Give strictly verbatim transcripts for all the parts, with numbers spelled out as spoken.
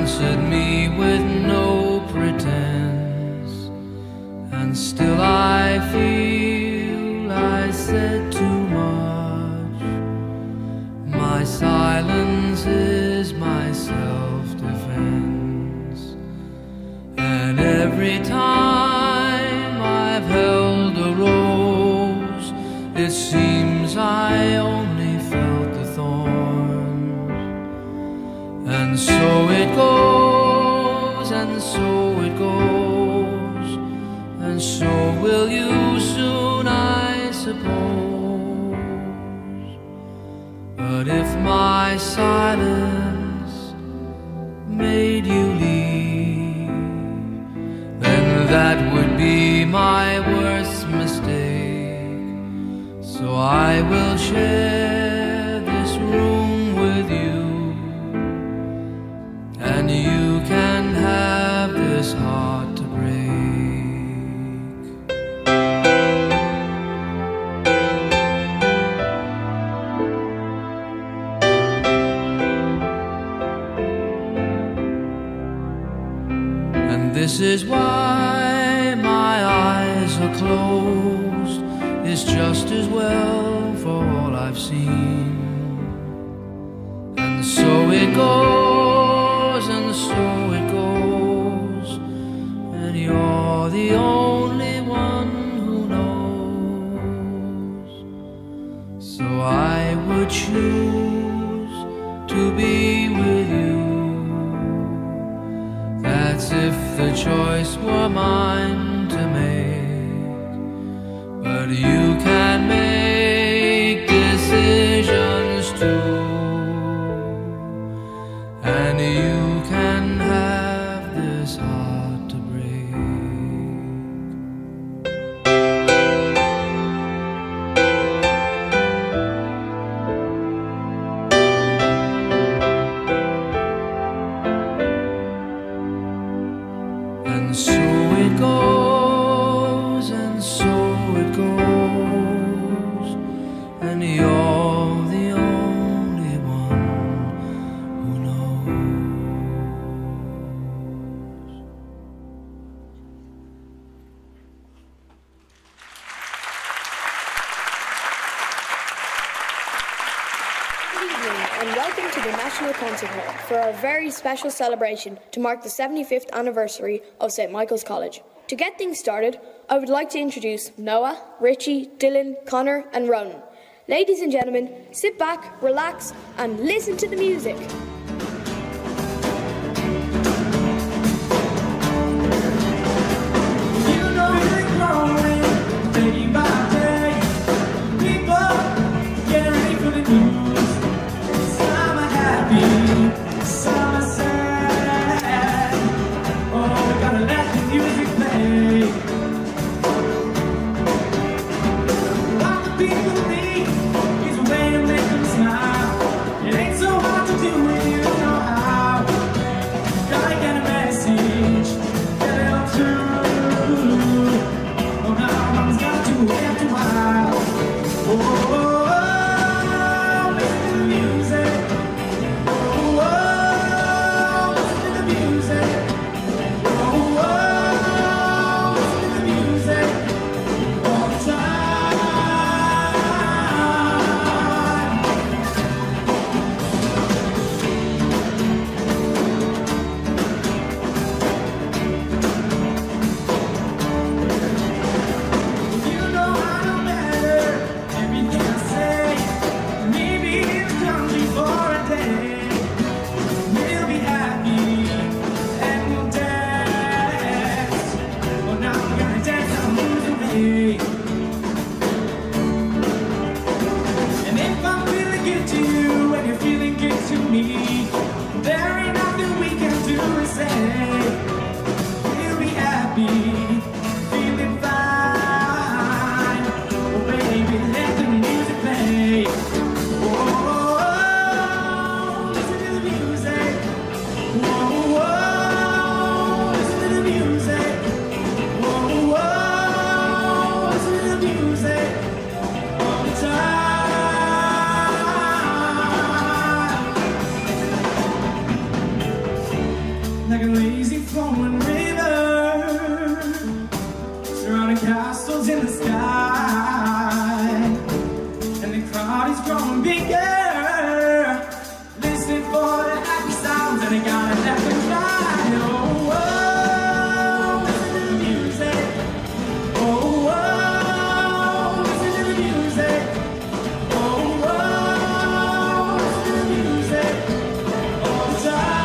answered me with no pretense, and still I feel I said too much. My silence is my self-defense, and every time I've held a rose, it seems I only felt the thorns. And so it goes, and so it goes, and so will you soon, I suppose. But if my silence made you leave, then that would be my worst mistake. So I will share this room with you, and you can have this heart to break. And this is why my eyes are closed. It's just as well for all I've seen. And so it goes, and so it goes, and you're the only one who knows. So I would choose to be with you. That's if the choice were mine to make. But you can make decisions too, and you can have this heart to break. And so it goes, and so it goes, and you're the only one who knows. Good evening and welcome to the National Concert Hall for our very special celebration to mark the seventy-fifth anniversary of Saint Michael's College. To get things started, I would like to introduce Noah, Richie, Dylan, Connor and Ronan. Ladies and gentlemen, sit back, relax and listen to the music. People need is a way to make them smile. It ain't so hard to do it. like a lazy flowing river, surrounding castles in the sky, and the crowd is growing bigger, listening for the happy sounds, and they gotta let them fly. Oh, oh, listen to the music. Oh, oh, listen to the music. Oh, oh, listen to the music all the time.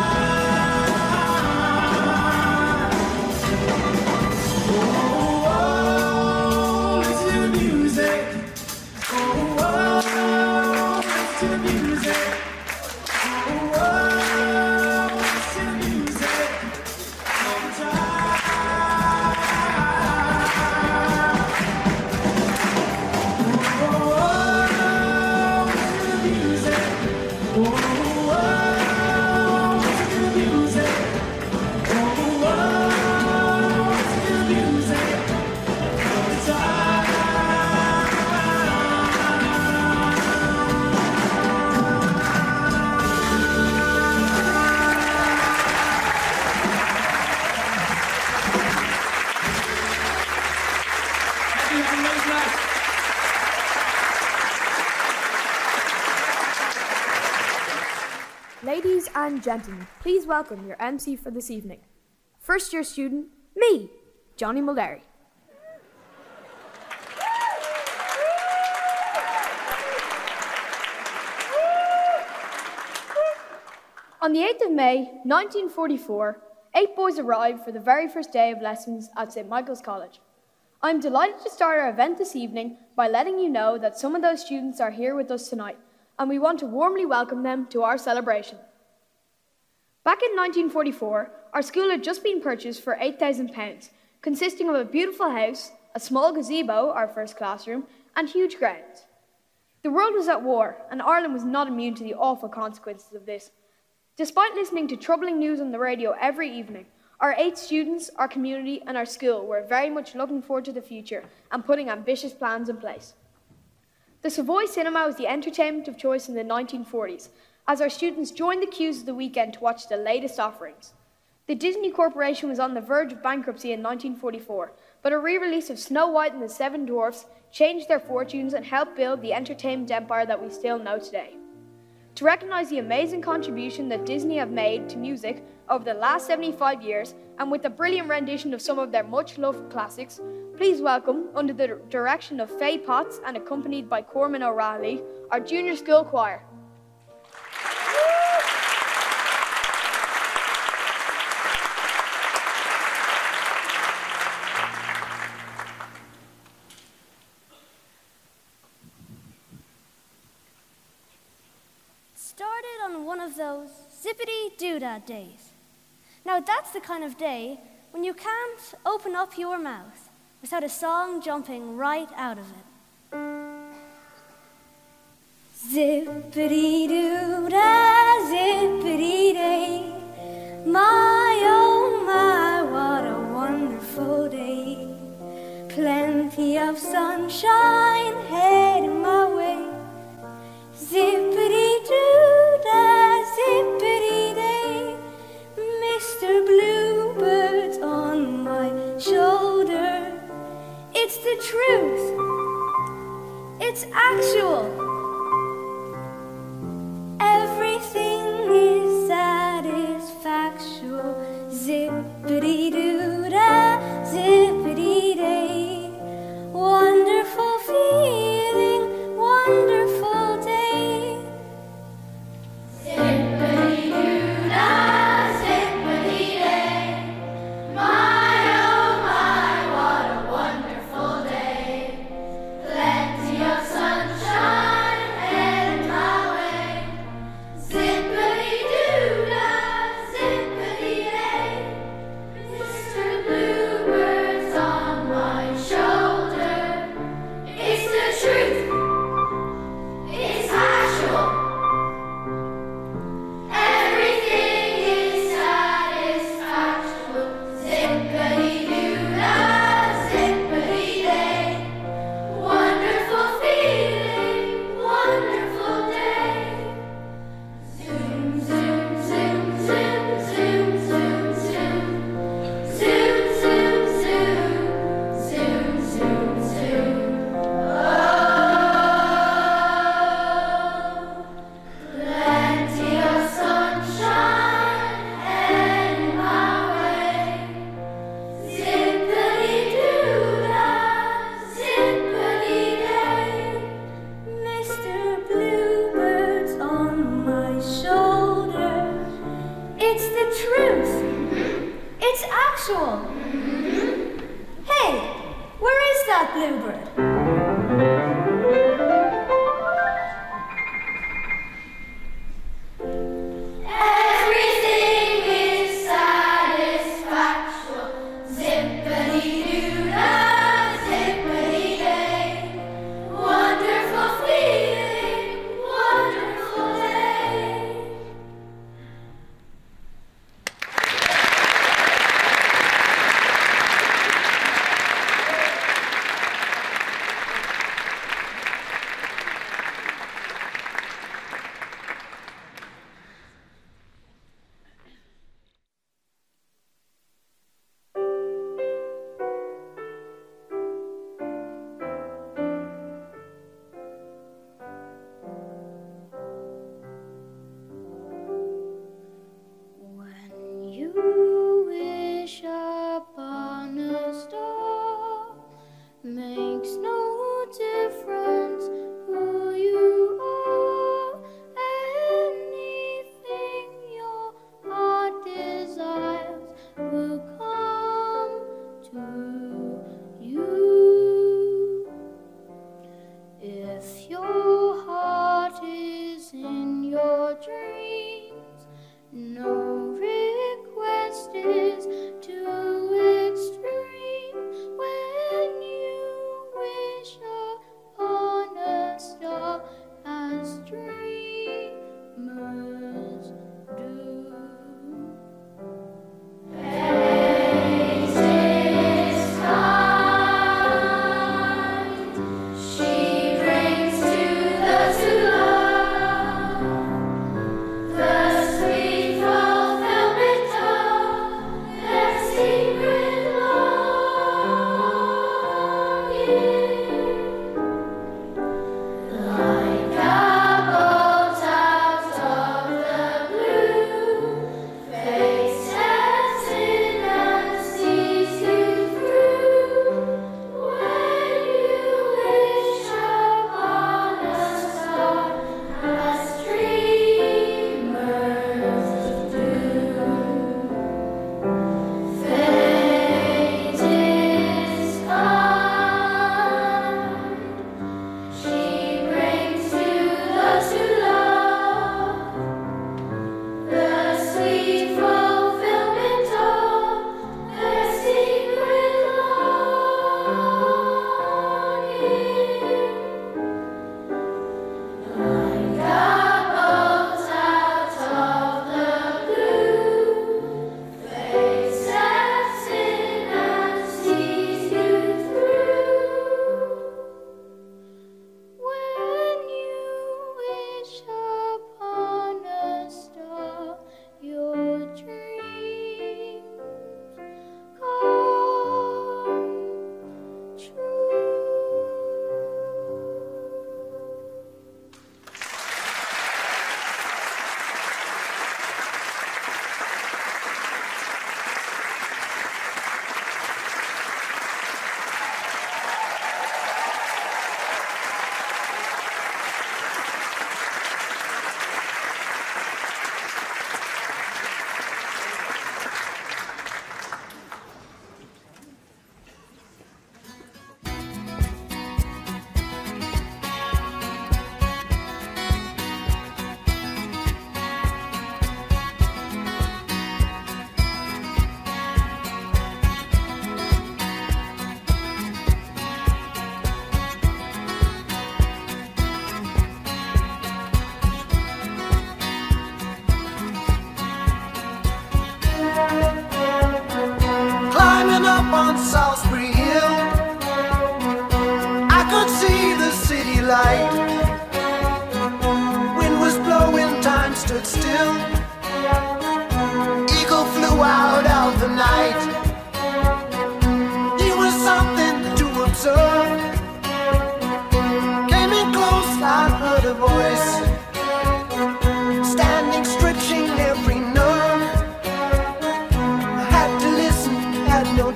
Ladies and gentlemen, please welcome your M C for this evening. First year student, me, Johnny Mulderry. On the eighth of May, nineteen forty-four, eight boys arrived for the very first day of lessons at Saint Michael's College. I'm delighted to start our event this evening by letting you know that some of those students are here with us tonight, and we want to warmly welcome them to our celebration. Back in nineteen forty-four, our school had just been purchased for eight thousand pounds, consisting of a beautiful house, a small gazebo, our first classroom, and huge grounds. The world was at war, and Ireland was not immune to the awful consequences of this. Despite listening to troubling news on the radio every evening, our eight students, our community, and our school were very much looking forward to the future and putting ambitious plans in place. The Savoy Cinema was the entertainment of choice in the nineteen forties, as our students joined the queues of the weekend to watch the latest offerings. The Disney Corporation was on the verge of bankruptcy in nineteen forty-four, but a re-release of Snow White and the Seven Dwarfs changed their fortunes and helped build the entertainment empire that we still know today. To recognise the amazing contribution that Disney have made to music over the last seventy-five years, and with a brilliant rendition of some of their much-loved classics, please welcome, under the direction of Faye Potts and accompanied by Corman O'Reilly, our junior school choir. Started on one of those zippity-doo-dah days. Now that's the kind of day when you can't open up your mouth without a song jumping right out of it. Zippity-doo-dah, zippity-day, my oh my, what a wonderful day. Plenty of sunshine heading my way. Zippity-doo-dah, zippity-day, Mister Bluebird's on my shoulder. It's the truth, it's actual. Everything is satisfactual. Zippity-doo-dah, zippity-day, wonderful feeling, wonderful day. Sunshine the truth. It's actual. Hey, where is that bluebird?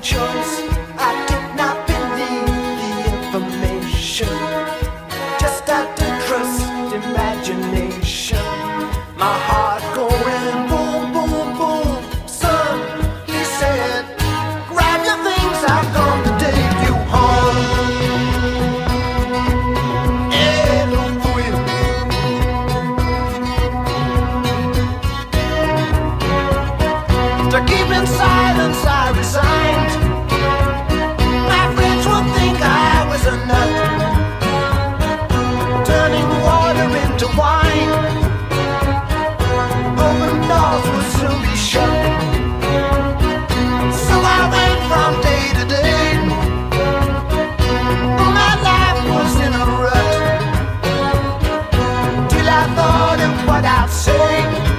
choice. I did not believe the information. Just After keeping silence, I resigned. My friends would think I was a nut, turning water into wine. Open doors would soon be shut, so I went from day to day. My life was in a rut, till I thought of what I'd say,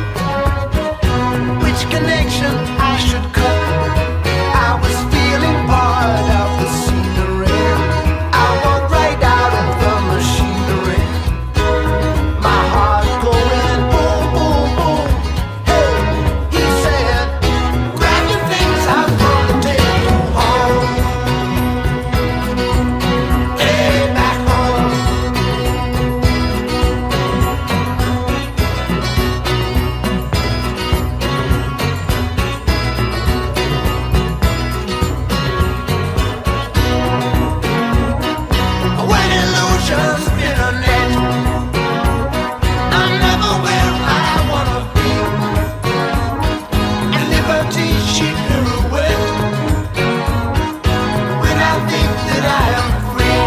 which connection I should cut. I was feeling part of the scenery. I walked right out of the machinery, my heart going boom, boom, boom. Hey, he said, grab your things, I'm gonna take you home. Hey, back home. When illusions in a net, I'm never where I wanna be. And liberty she pirouette when I think that I am free.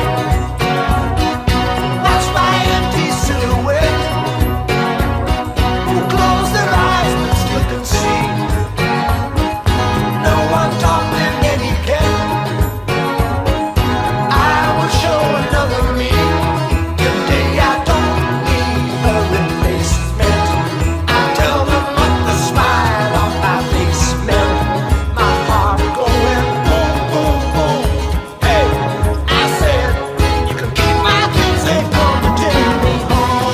Watch my empty silhouette, who close their eyes but still can see. No one taught them etiquette. I will show another me. Today I don't need a replacement. I tell them what the smile on my face meant. My heart going boom, boom, boom. Hey, I said, you can keep my things, they gonna take me home.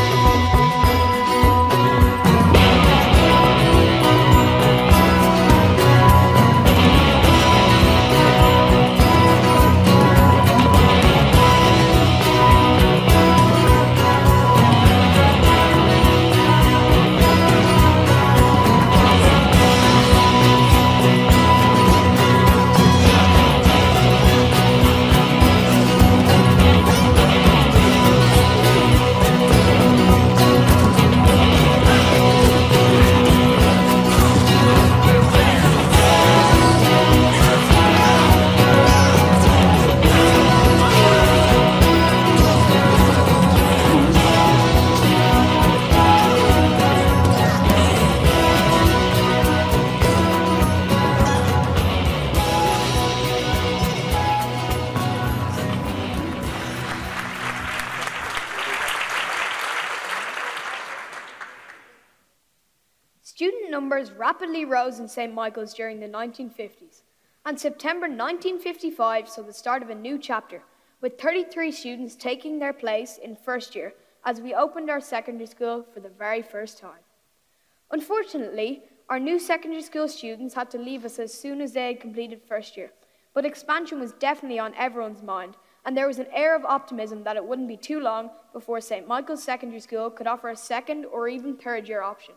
Student numbers rapidly rose in Saint Michael's during the nineteen fifties, and September nineteen fifty-five saw the start of a new chapter, with thirty-three students taking their place in first year as we opened our secondary school for the very first time. Unfortunately, our new secondary school students had to leave us as soon as they had completed first year, but expansion was definitely on everyone's mind, and there was an air of optimism that it wouldn't be too long before Saint Michael's Secondary School could offer a second or even third year option.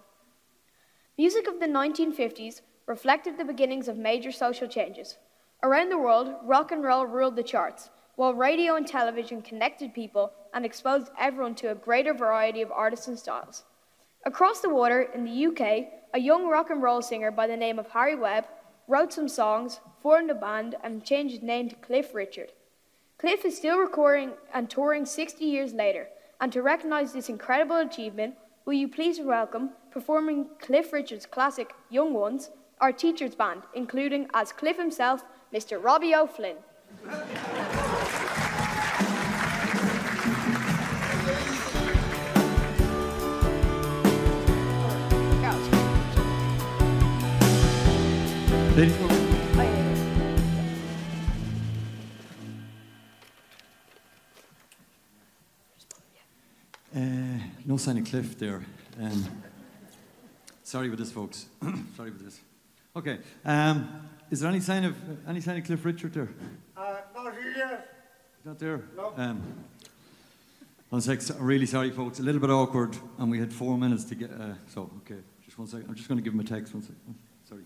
Music of the nineteen fifties reflected the beginnings of major social changes. Around the world, rock and roll ruled the charts, while radio and television connected people and exposed everyone to a greater variety of artists and styles. Across the water, in the U K, a young rock and roll singer by the name of Harry Webb wrote some songs, formed a band, and changed his name to Cliff Richard. Cliff is still recording and touring sixty years later, and to recognise this incredible achievement, will you please welcome, performing Cliff Richard's classic Young Ones, our teachers band, including as Cliff himself, Mister Robbie O'Flynn. Ladies and gentlemen. Uh, no sign of Cliff there. Um, sorry with this, folks. Sorry with this. Okay. Um, is there any sign of any sign of Cliff Richard there? Uh, not here yet. Not there. No. Um, one sec. I'm really sorry, folks. A little bit awkward, and we had four minutes to get. Uh, so, okay. Just one second. I'm just going to give him a text. One second. Sorry.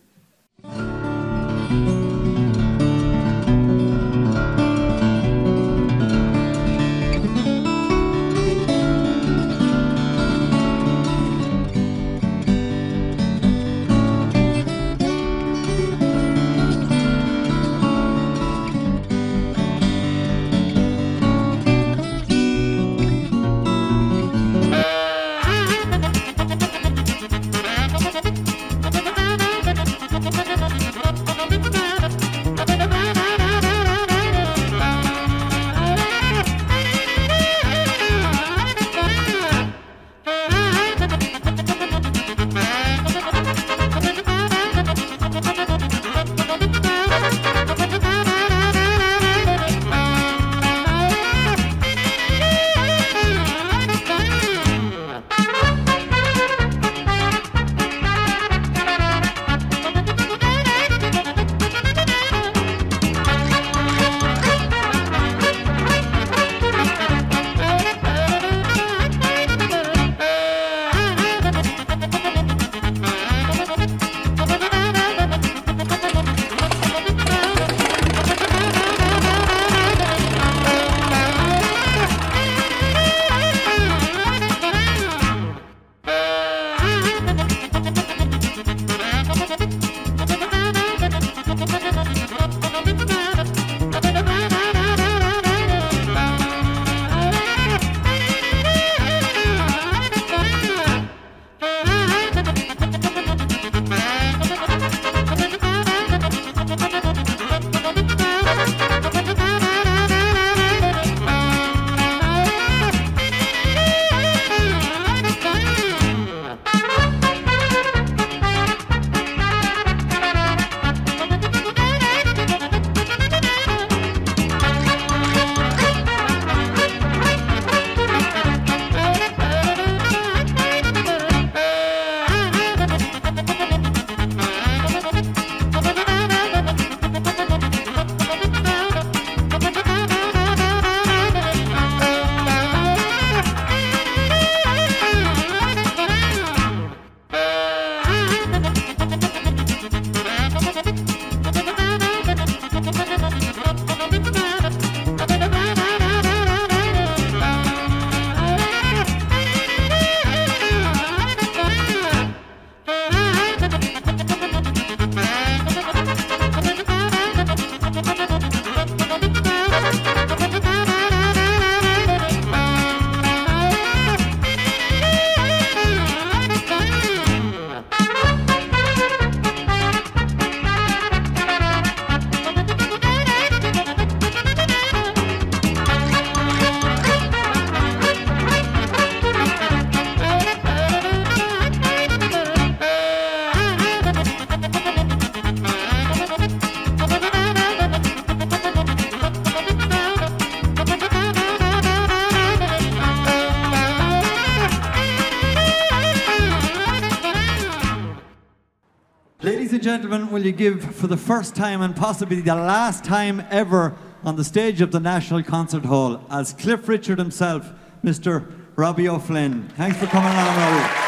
Ladies and gentlemen, will you give for the first time and possibly the last time ever on the stage of the National Concert Hall as Cliff Richard himself, Mister Robbie O'Flynn. Thanks for coming along, Robbie.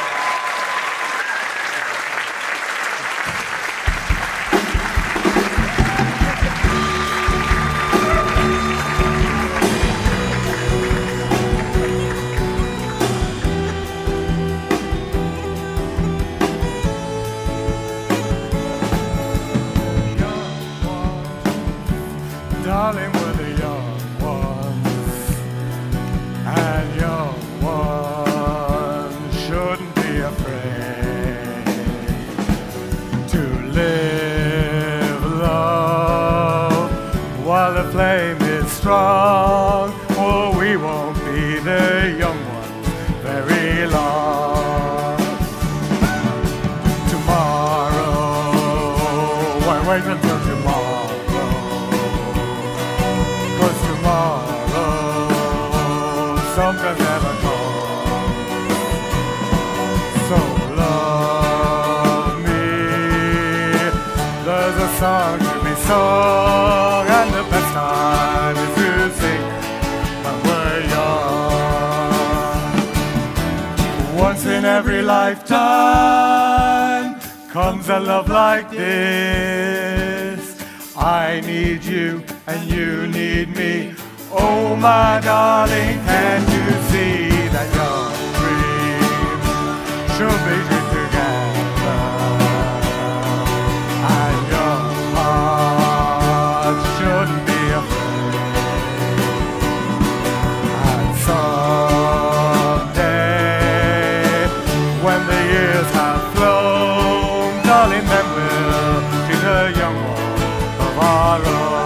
Darling, we're the young ones, and young ones shouldn't be afraid to live, love, while the flame is strong. Oh, we won't be the young ones very long. Tomorrow, why wait until tomorrow? Something never comes. So love me. There's a song to be sung, and the best time is to sing when we're young. Once in every lifetime comes a love like this. I need you and you need me. Oh, my darling, can't you see that your dreams should be dreamed together, and your heart shouldn't be afraid. And someday, when the years have flown, darling, then we'll choose a young one of our own.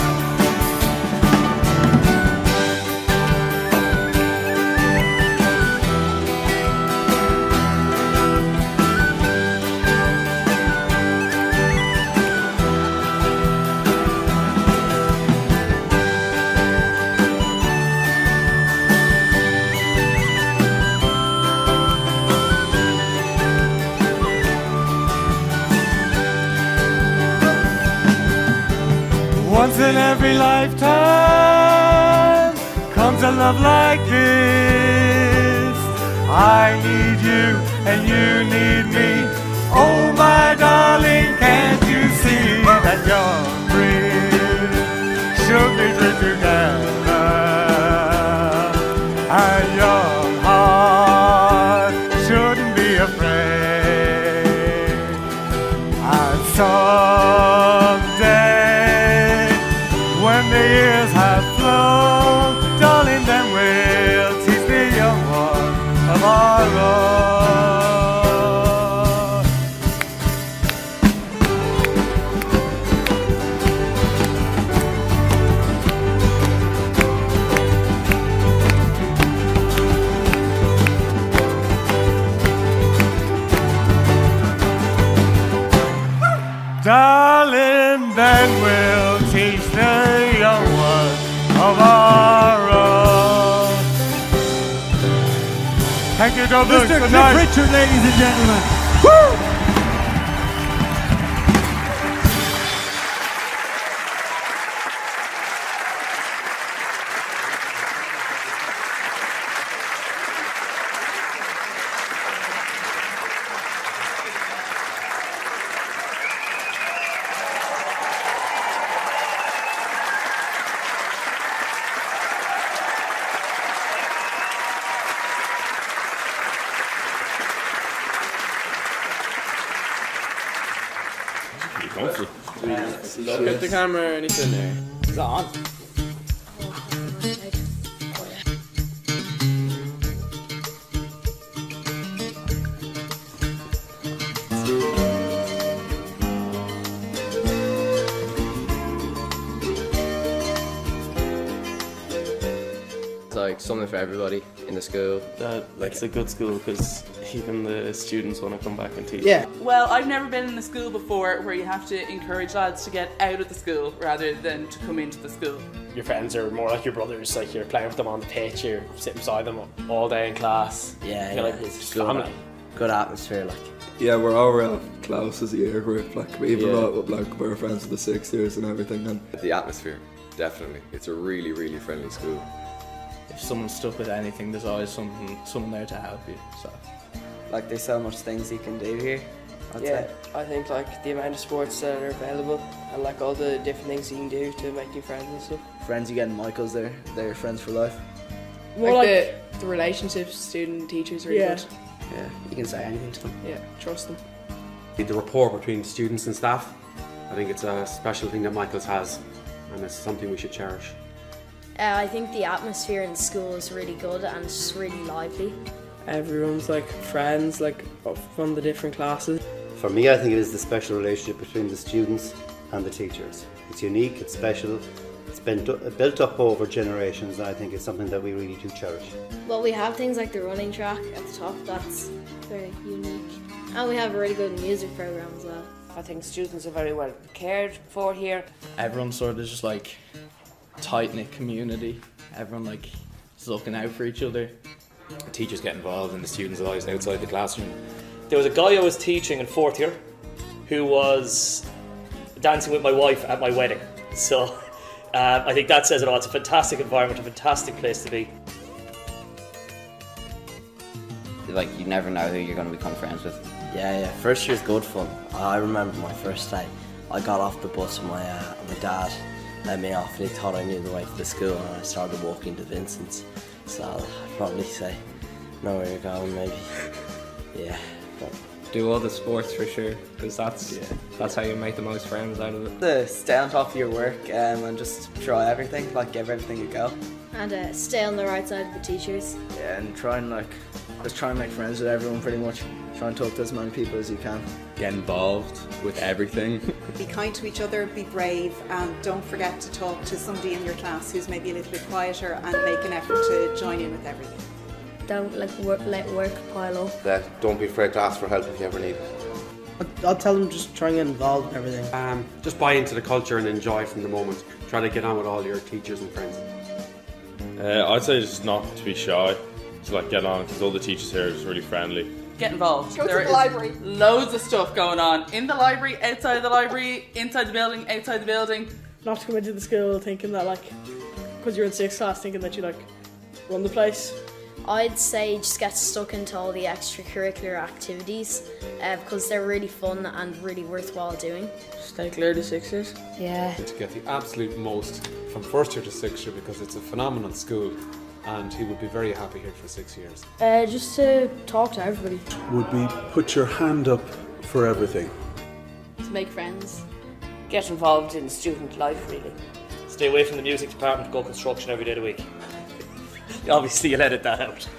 Once in every lifetime comes a love like this. I need you and you need me. Oh, my darling, can't you see that your dreams should be dreamed together, and your heart shouldn't be afraid. And someday, when the years have flown, darling, then we'll teach the young one of our own. Darling, then we'll teach the young ones of our own. Thank you, Dublin. Mister Cliff Richard, ladies and gentlemen. Woo! Look at the camera or anything there. Is that on? It's like something for everybody in the school. That, like, it's a good school because even the students want to come back and teach. Yeah. Well, I've never been in a school before where you have to encourage lads to get out of the school rather than to come into the school. Your friends are more like your brothers, like you're playing with them on the pitch, you're sitting beside them all day in class. Yeah, you feel yeah. like it's family. good atmosphere, like. Yeah, we're all real close as a year group, like we even Yeah. yeah. like we're friends for the six years and everything. And the atmosphere, definitely. It's a really, really friendly school. If someone's stuck with anything, there's always something, someone there to help you. So, like, there's so much things you can do here. I'd yeah, say. I think like the amount of sports that are available and like all the different things you can do to make new friends and stuff. Friends you get in Michael's there, they're friends for life. More like, like the, the relationships, student teachers are really yeah. good. Yeah, you can say anything to them. Yeah, trust them. The rapport between students and staff, I think it's a special thing that Michael's has, and it's something we should cherish. Uh, I think the atmosphere in school is really good and it's just really lively. Everyone's like friends, like from the different classes. For me, I think it is the special relationship between the students and the teachers. It's unique, it's special, it's been built up over generations, and I think it's something that we really do cherish. Well, we have things like the running track at the top, that's very unique. And we have a really good music program as well. I think students are very well cared for here. Everyone sort of just like tight-knit community. Everyone like is looking out for each other. The teachers get involved and the students' lives outside the classroom. There was a guy I was teaching in fourth year who was dancing with my wife at my wedding. So um, I think that says it all. It's a fantastic environment, a fantastic place to be. Like, you never know who you're going to become friends with. Yeah, yeah. First year's good fun. I remember my first day. I got off the bus and my uh, my dad let me off and he thought I knew the way to the school, and I started walking to Vincent's. So I'd probably say know where you're going, maybe. Yeah. But do all the sports for sure, because that's yeah. that's how you make the most friends out of it. To stay on top of your work um, and just try everything, like give everything a go. And uh, stay on the right side of the teachers. Yeah, and try and like just try and make friends with everyone pretty much. Try and talk to as many people as you can. Get involved with everything. Be kind to each other, be brave, and don't forget to talk to somebody in your class who's maybe a little bit quieter and make an effort to join in with everything. Don't like work, let work pile up. That don't be afraid to ask for help if you ever need it. I'll tell them just try and get involved in everything. Um, just buy into the culture and enjoy from the moment. Try to get on with all your teachers and friends. Uh, I'd say just not to be shy, to like get on, because all the teachers here are just really friendly. Get involved. Go there to the is library. Loads of stuff going on in the library, outside the library, inside the building, outside the building. Not to come into the school thinking that like, because you're in sixth class, thinking that you like run the place. I'd say just get stuck into all the extracurricular activities uh, because they're really fun and really worthwhile doing. Stay clear to sixth years. Yeah. To get the absolute most from first year to sixth year, because it's a phenomenal school and he would be very happy here for six years. Uh, just to talk to everybody. Would be put your hand up for everything. To make friends. Get involved in student life, really. Stay away from the music department, go construction every day of the week. Obviously you'll edit that out.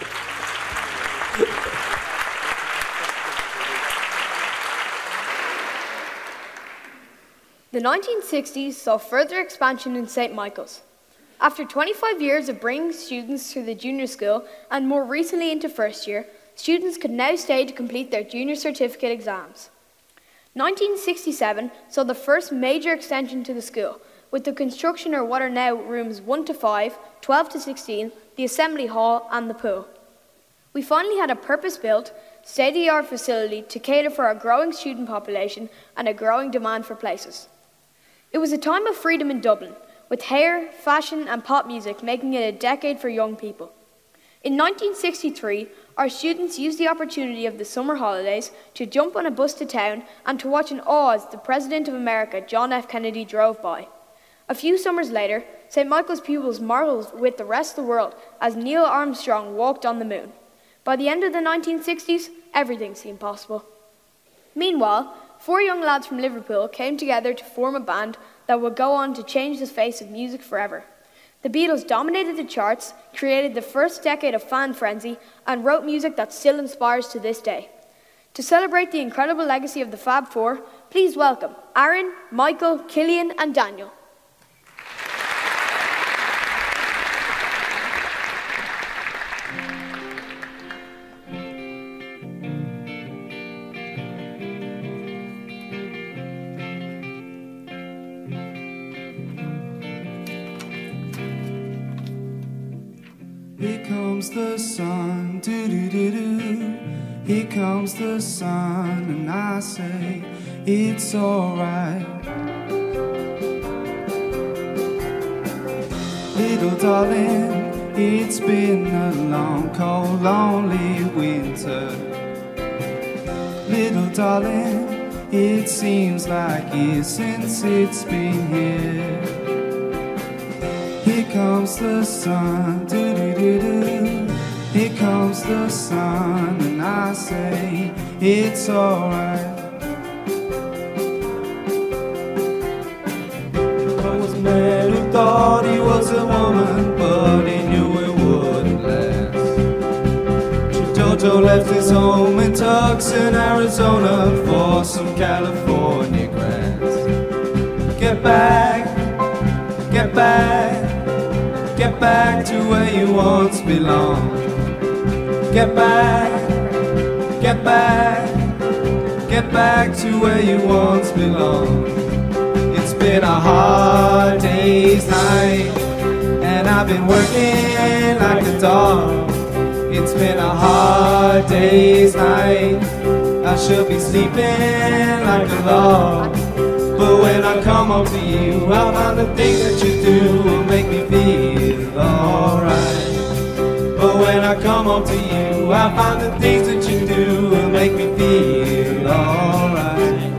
The nineteen sixties saw further expansion in Saint Michael's. After twenty-five years of bringing students through the junior school and more recently into first year, students could now stay to complete their junior certificate exams. nineteen sixty-seven saw the first major extension to the school, with the construction of what are now rooms one to five, twelve to sixteen, the assembly hall and the pool. We finally had a purpose-built, state-of-the-art facility to cater for a growing student population and a growing demand for places. It was a time of freedom in Dublin, with hair, fashion and pop music making it a decade for young people. In nineteen sixty-three, our students used the opportunity of the summer holidays to jump on a bus to town and to watch in awe as the President of America, John F. Kennedy, drove by. A few summers later, Saint Michael's pupils marvelled with the rest of the world as Neil Armstrong walked on the moon. By the end of the nineteen sixties, everything seemed possible. Meanwhile, four young lads from Liverpool came together to form a band that would go on to change the face of music forever. The Beatles dominated the charts, created the first decade of fan frenzy, and wrote music that still inspires to this day. To celebrate the incredible legacy of the Fab Four, please welcome Aaron, Michael, Killian and Daniel. Here comes the sun, do do do do. Here comes the sun, and I say it's alright. Little darling, it's been a long, cold, lonely winter. Little darling, it seems like years since it's been here. Here comes the sun, doo-doo-doo-doo. Here comes the sun, and I say it's alright. I was a man who thought he was a woman, but he knew it wouldn't last. Jojo left his home in Tucson, Arizona, for some California grass. Get back, get back, get back to where you once belonged. Get back, get back, get back to where you once belonged. It's been a hard day's night, and I've been working like a dog. It's been a hard day's night, I should be sleeping like a log. But when I come home to you, I find the things that you do will make me feel alright. But when I come home to you, I find the things that you do will make me feel alright.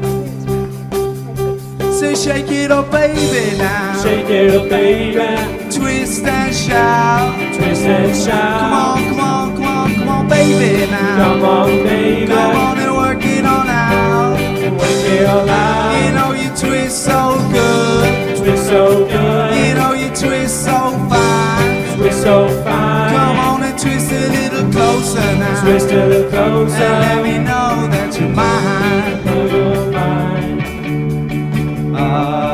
Say shake it up baby now, shake it up baby, twist and shout, twist and shout. Come on, come on, come on, come on baby now, come on baby, come on and work it on out, work it all out. You know you twist so good, twist so good. You know you twist so fine, twist so fine. Come on and twist a little closer now, twist a little closer, and let me know that you're mine, know you're mine. Ah.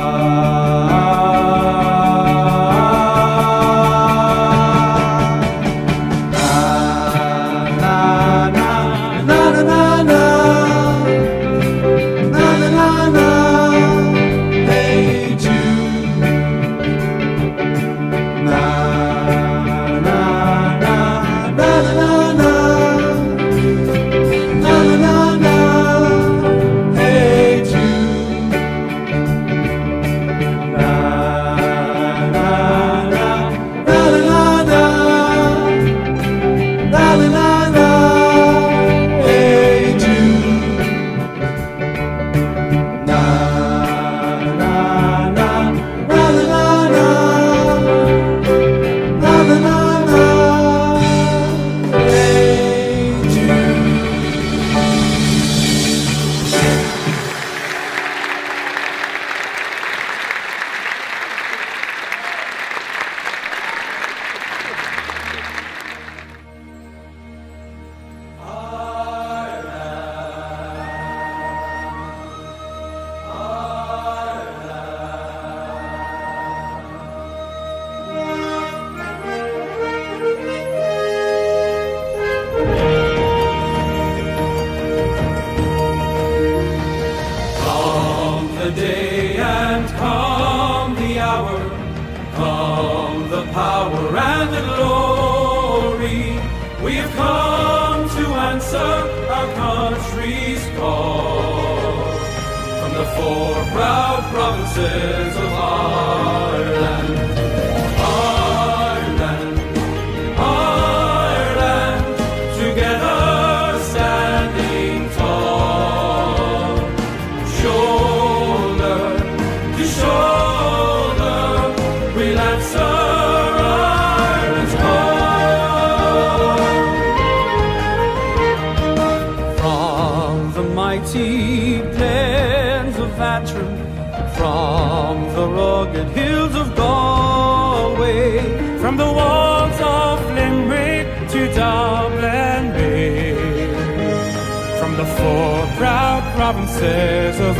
Provinces of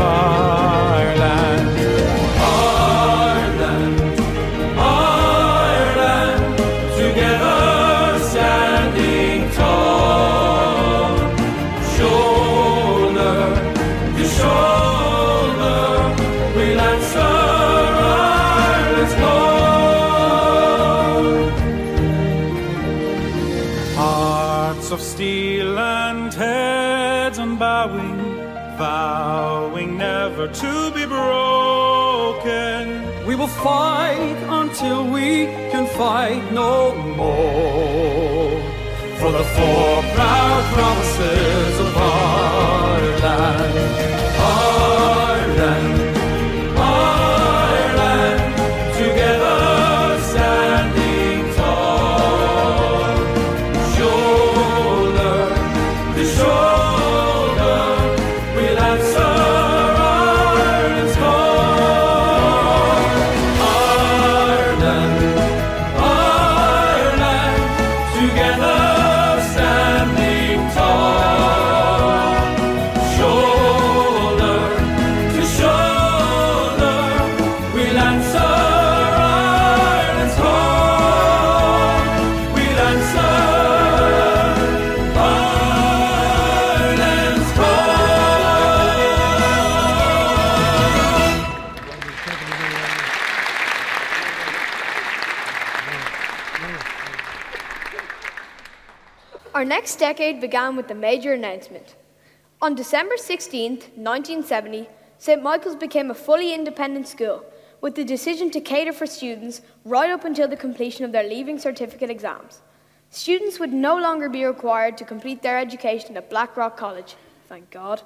Ireland. Ireland, Ireland, together standing tall, shoulder to shoulder, we'll answer Ireland's call. Hearts of steel and vowing, vowing never to be broken. We will fight until we can fight no more. For the four proud promises of our land, our land, our land, together standing tall, shoulder to shoulder, we'll answer Ireland's call. Ireland, Ireland, together standing tall, shoulder to shoulder, we'll answer Ireland's call. We'll answer Ireland's Our next decade began with a major announcement. On December sixteenth, nineteen seventy, Saint Michael's became a fully independent school, with the decision to cater for students right up until the completion of their Leaving Certificate exams. Students would no longer be required to complete their education at Blackrock College. Thank God.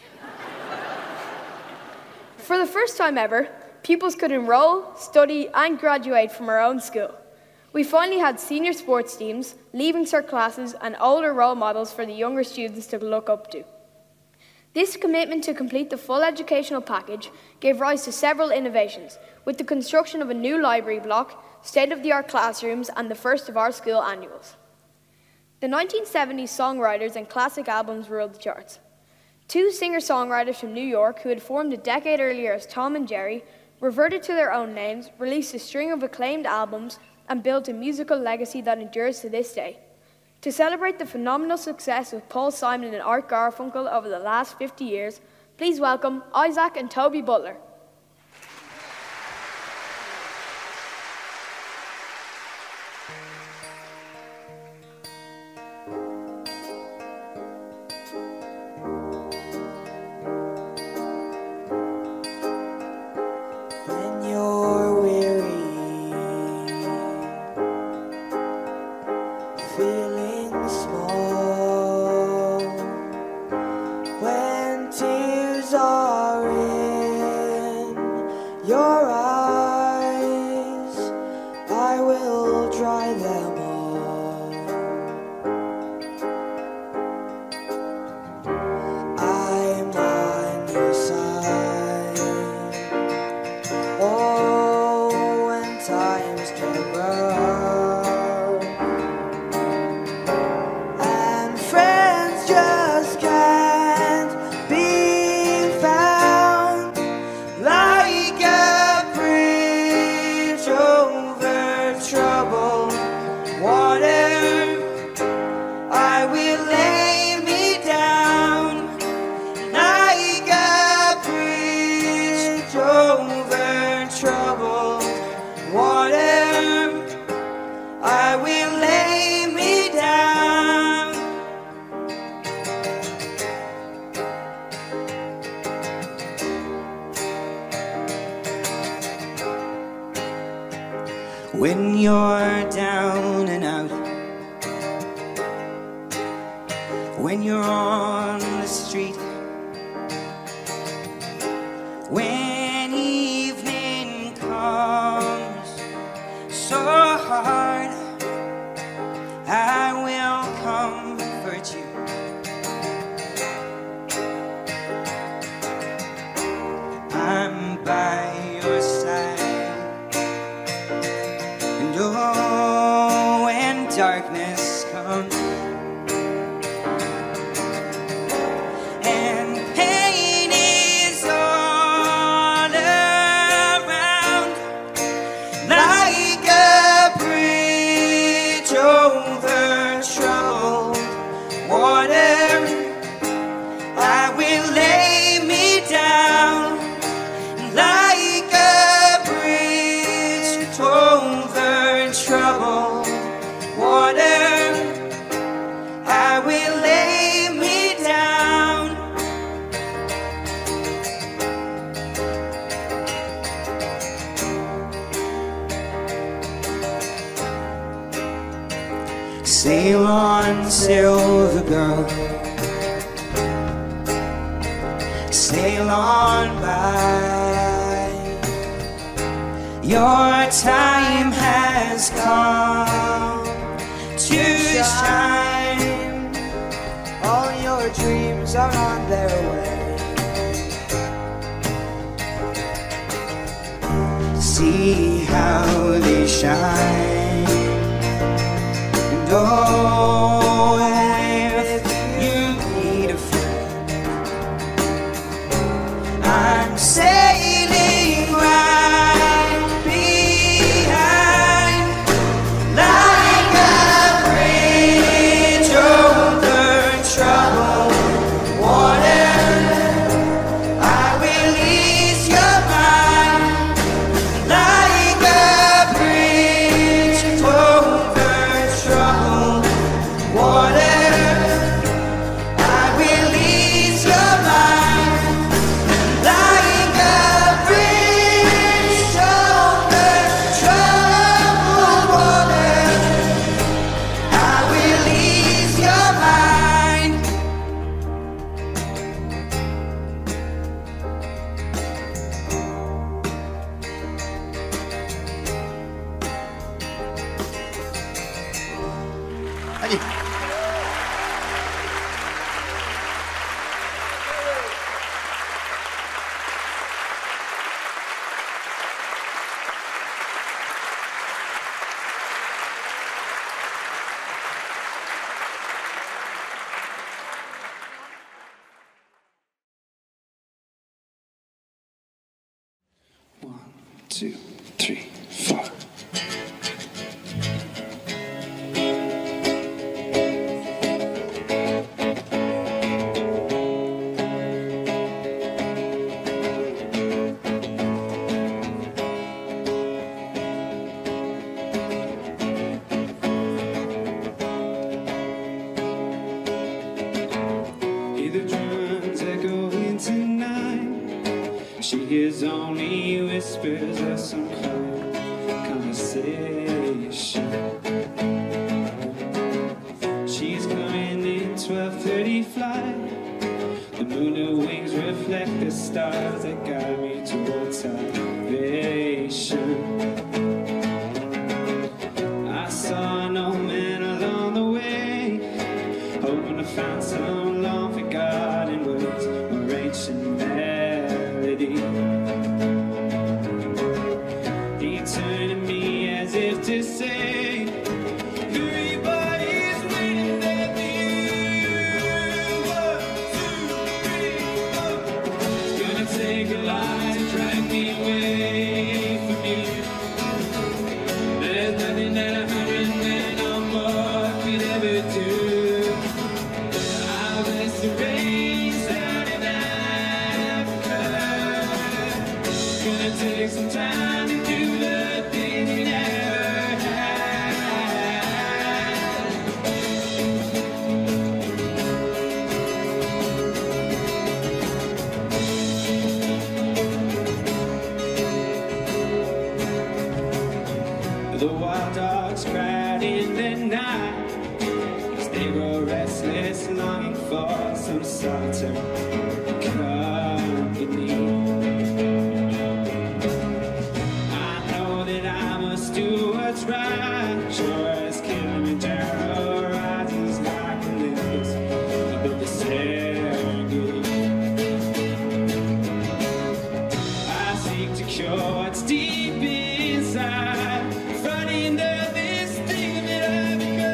For the first time ever, pupils could enroll, study, and graduate from our own school. We finally had senior sports teams, Leaving Cert classes, and older role models for the younger students to look up to. This commitment to complete the full educational package gave rise to several innovations, with the construction of a new library block, state-of-the-art classrooms, and the first of our school annuals. The nineteen seventies songwriters and classic albums ruled the charts. Two singer-songwriters from New York, who had formed a decade earlier as Tom and Jerry, reverted to their own names, released a string of acclaimed albums, and built a musical legacy that endures to this day. To celebrate the phenomenal success of Paul Simon and Art Garfunkel over the last fifty years, please welcome Isaac and Toby Butler. When you're weary, feeling small, when tears are in your eyes, I will dry them all. I'm on your side. Oh, when times get rough and friends just can't be found, like a bridge over troubled water, I will lay me down, like a bridge over troubled water, I will lay me down. When you're down and out, when you're on the street, when evening comes so hard, I will comfort you. I'm by your side. And oh, when darkness comes and pain is all Sail on, silver girl, sail on by. Your time has come to shine. All your dreams are on their way. See how they shine. And oh, if you need a friend, I'm sailing right behind, like a bridge over troubled water. I will ease your mind, like a bridge over troubled water. I will ease your mind, like a bridge over troubled water. I will ease your mind. Thank you. Two, three, four. Hear the drums echoing tonight. She hears only whispers of some quiet conversation. She's coming in twelve thirty flight. The moon and wings reflect the stars that guide me towards salvation. I saw an old man along the way, hoping to find some long forgotten words or ancient melody. He turned to me as if to say, everybody's waiting at you. One, two, three, four. It's gonna take a lot to drag me away from you. There's nothing that a hundred men or more could ever do. I'll miss the race out in Africa. It's gonna take some time to do the things we never had. The wild dogs cried in the night as they were restless, longing for some solitary company. I know that I must do what's right, sure as Kilimanjaro rises like Olympus above the Serengeti. I seek to cure what's deep inside, fighting the this thing that I've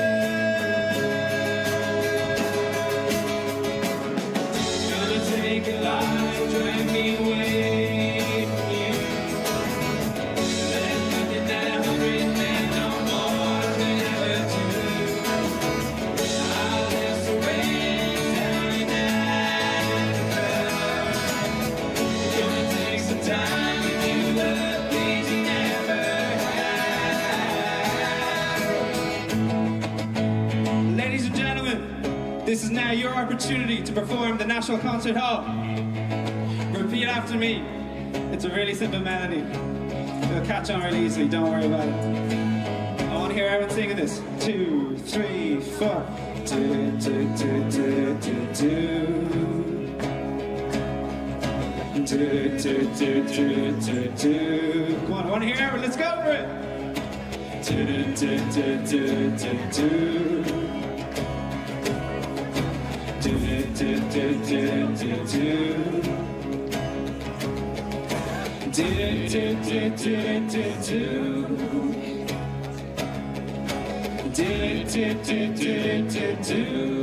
become. Gonna take a lot to drag me away from you. There's nothing that a hundred men or more could ever do. I'll just raise down in Africa. Gonna take some time to do the things you never had. Ladies and gentlemen, this is now your opportunity to perform the National Concert Hall. Repeat after me. It's a really simple melody. It'll catch on really easily, don't worry about it. I want to hear everyone singing this. Two, three, four. Do, do, do, do, do, do. Do, do, do, do, do, do. Come on, I want to hear everyone. Let's go for it. Do, do, do, do, do, do. Do, do, do, do, do, do. Do, do, do, do, do, do. Do, do, do, do, do, do.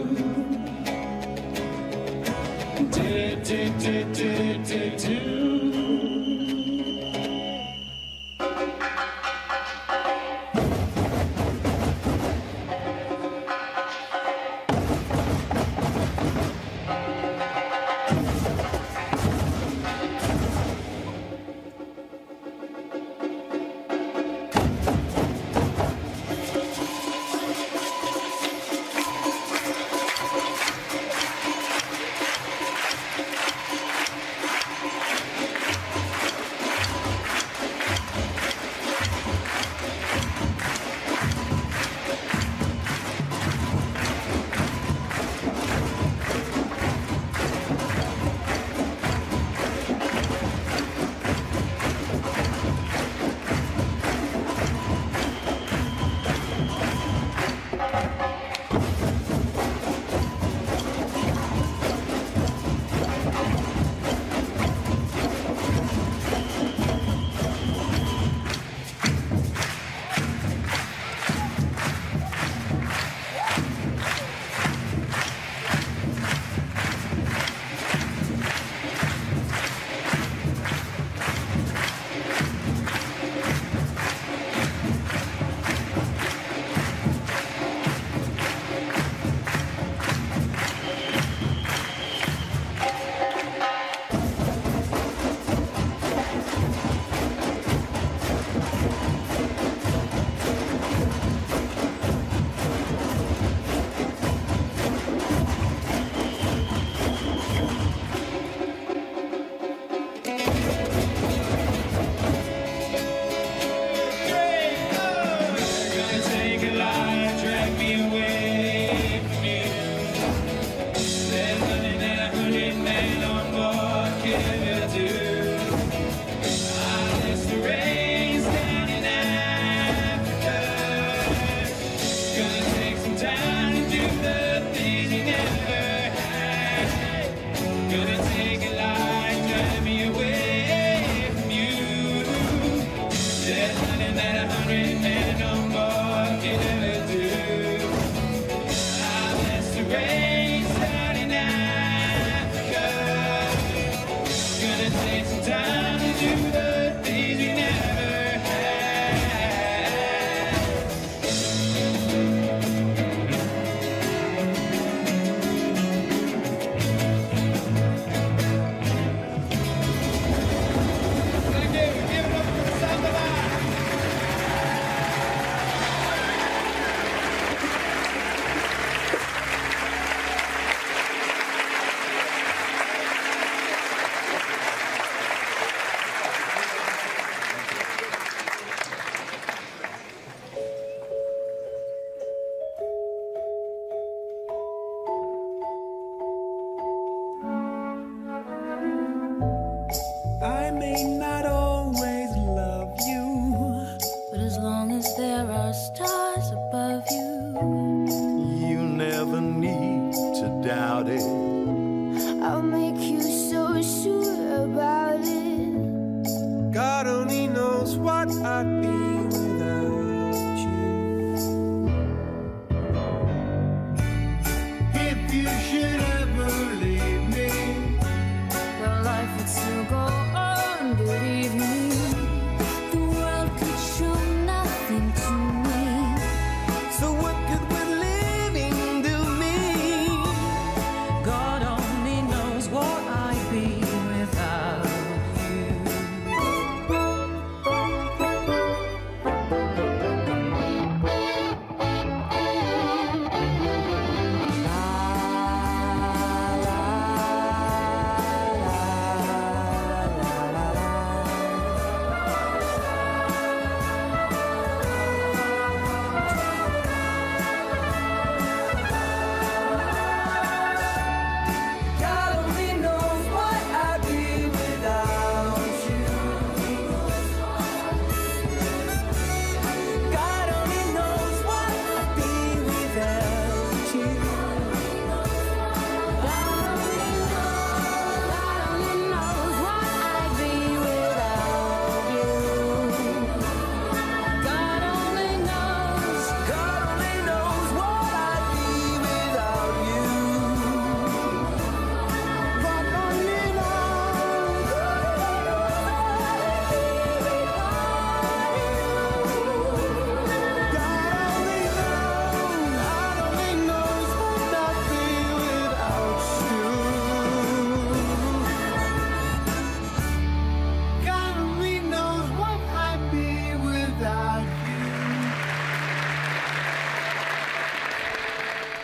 Do, do, do, do, do, do.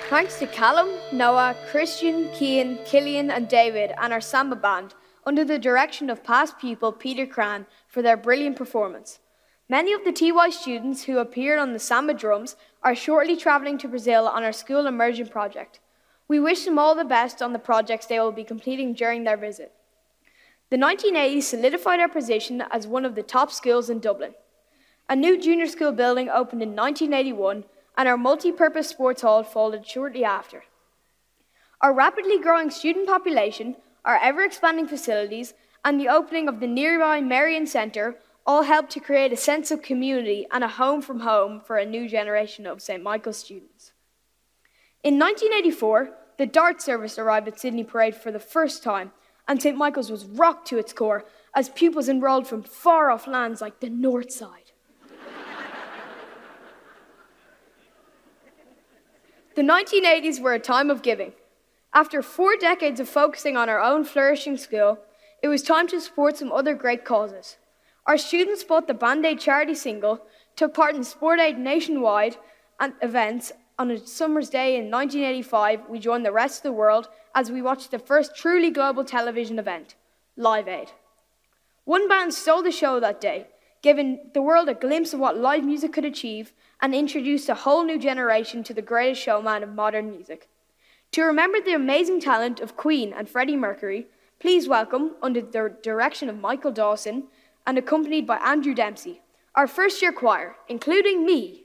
Thanks to Callum, Noah, Christian, Cian, Killian and David and our Samba band under the direction of past pupil Peter Cran for their brilliant performance. Many of the T Y students who appeared on the Samba drums are shortly travelling to Brazil on our school immersion project. We wish them all the best on the projects they will be completing during their visit. The nineteen eighties solidified our position as one of the top schools in Dublin. A new junior school building opened in nineteen eighty-one and our multi-purpose sports hall followed shortly after. Our rapidly growing student population, our ever-expanding facilities, and the opening of the nearby Marion Centre all helped to create a sense of community and a home from home for a new generation of Saint Michael's students. In nineteen eighty-four, the Dart service arrived at Sydney Parade for the first time, and Saint Michael's was rocked to its core as pupils enrolled from far-off lands like the North Side. The nineteen eighties were a time of giving. After four decades of focusing on our own flourishing school, it was time to support some other great causes. Our students bought the Band-Aid charity single, took part in Sport Aid nationwide and events. On a summer's day in nineteen eighty-five, we joined the rest of the world as we watched the first truly global television event, Live Aid. One band stole the show that day, giving the world a glimpse of what live music could achieve and introduced a whole new generation to the greatest showman of modern music. To remember the amazing talent of Queen and Freddie Mercury, please welcome, under the direction of Michael Dawson and accompanied by Andrew Dempsey, our first year choir, including me.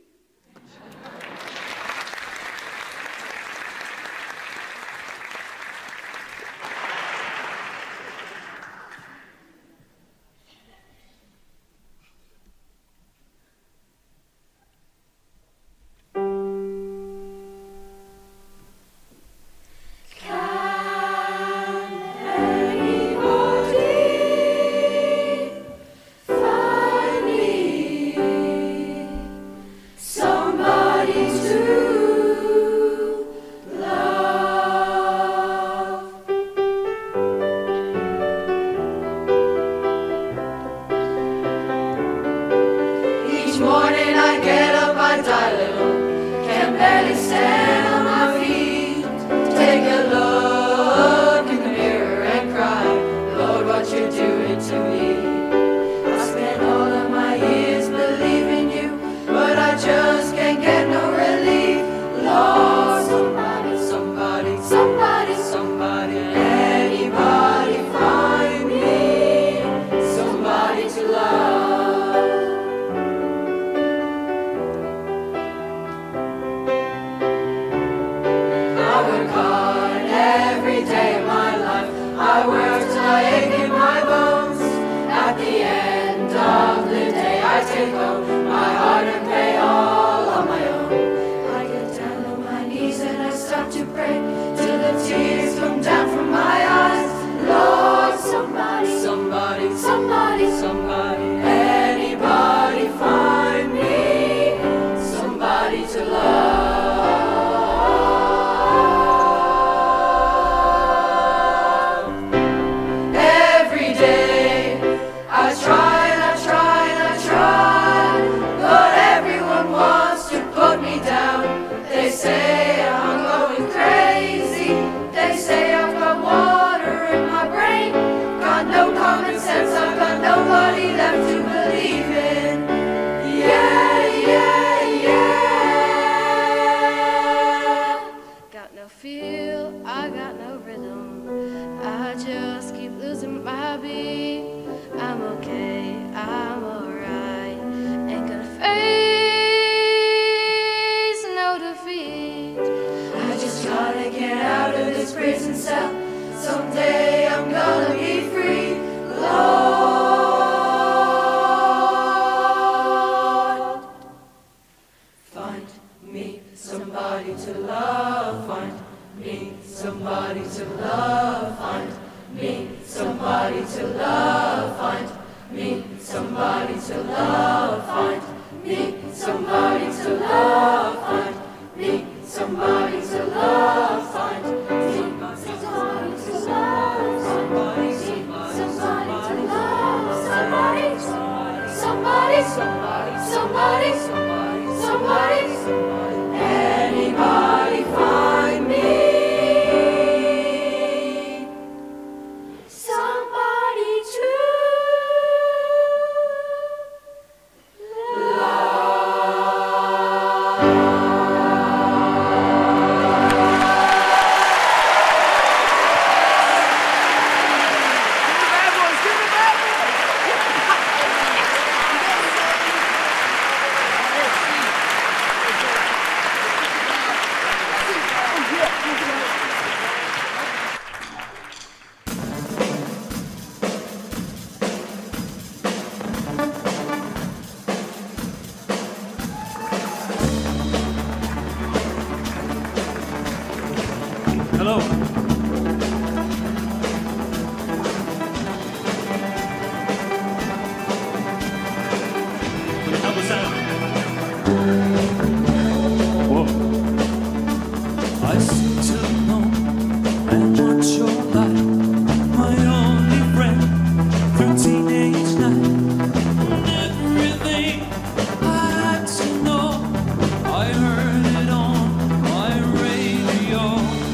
I sit alone and watch your light, my only friend through teenage night. Everything I had to know, I heard it on my radio.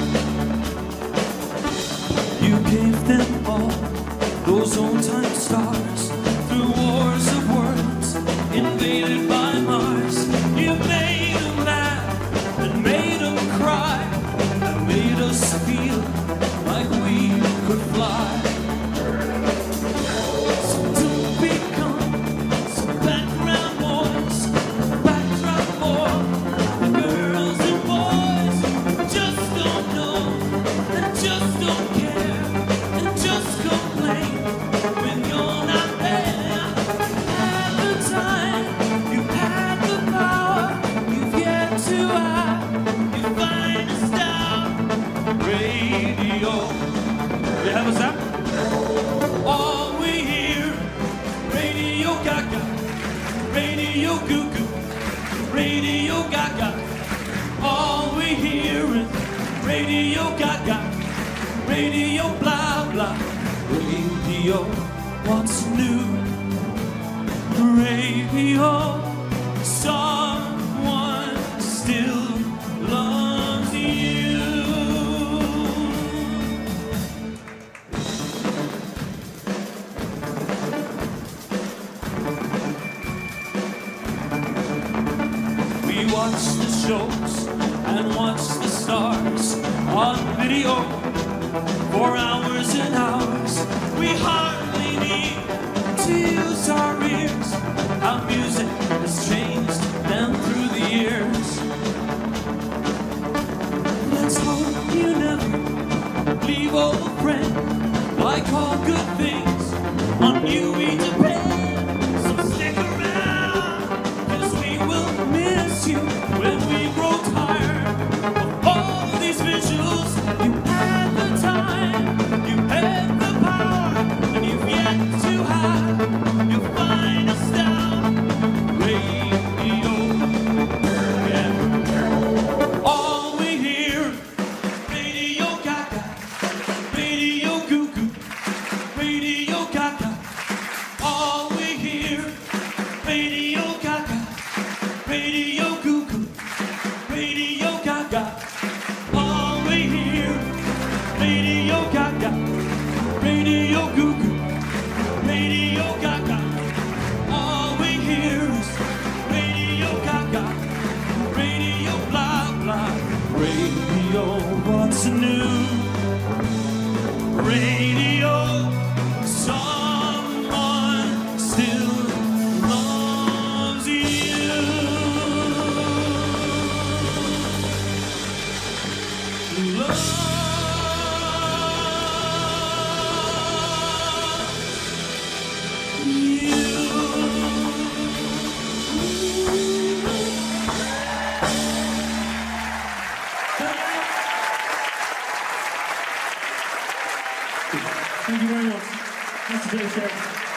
You gave them all those old time stars through wars of worlds invaded by Mars. You made them laugh and made them cry and made us feel like we could fly. So don't become some background boys, background boys, girls and boys who just don't know and just don't care and just complain when you're not there. At the time, you had the power, you've yet to have, you find us down. Radio, you have us up? All we hear, Radio Gaga, Radio Goo Goo, Radio Gaga. All we hear is Radio Gaga, Radio blah blah. Radio, what's new? Radio, someone still loves you. We watch the shows and watch the stars on video for hours and hours. We hardly need to use our ears. How music has changed them through the years. Let's hope you never leave, old friend. Like all good things, on you we depend. So stick around, 'cause we will miss you when we grow tired of all these visuals. You had the time, you had the power, and you've yet to have. You find us down. Radio, yeah. All we hear, Radio Gaga, Radio Goo Goo, Radio Gaga. All we hear, Radio Gaga, Radio Goo Goo, Radio Gaga. All we hear, Radio Gaga, Radio Goo Goo, Radio Gaga. All we hear is Radio Gaga, Radio blah blah. Radio, what's new? Radio, someone still loves you. Love Thank you very much. That's a great show.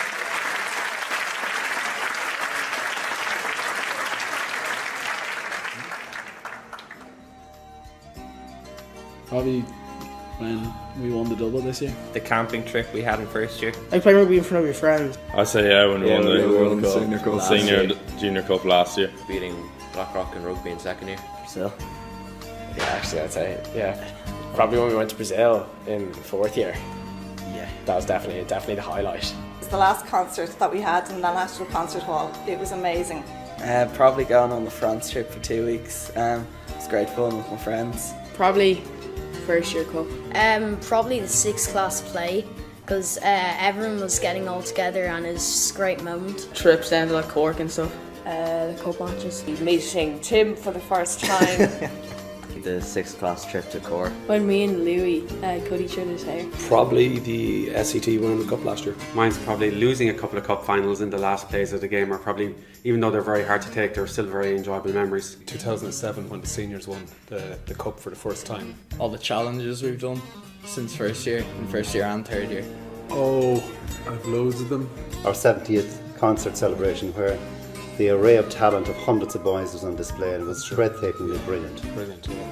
Probably when we won the double this year. The camping trip we had in first year. Like playing rugby in front of your friends. I say yeah, when we Yeah, won we the won World the Cup, Senior Cup last Senior year. and Junior Cup last year. Beating Blackrock in rugby in second year. Brazil. Yeah, actually, I'd say, yeah. Probably when we went to Brazil in fourth year. Yeah. That was definitely, definitely the highlight. It's the last concert that we had in the National Concert Hall. It was amazing. Uh, probably going on the France trip for two weeks. Um, it's great fun with my friends. Probably first year cup. Um, probably the sixth class play, because uh, everyone was getting all together and it was just a great moment. Trips down to like Cork and stuff. Uh, the cup matches. Meeting Tim for the first time. The sixth class trip to Cork. When me and Louis uh, cut each other's hair. Probably the S C T winning the cup last year. Mine's probably losing a couple of cup finals in the last plays of the game are probably, even though they're very hard to take, they're still very enjoyable memories. two thousand seven when the seniors won the, the cup for the first time. All the challenges we've done since first year, in first year and third year. Oh, I've loads of them. Our seventieth concert celebration where The array of talent of hundreds of boys was on display and it was breathtakingly brilliant. Brilliant, yeah.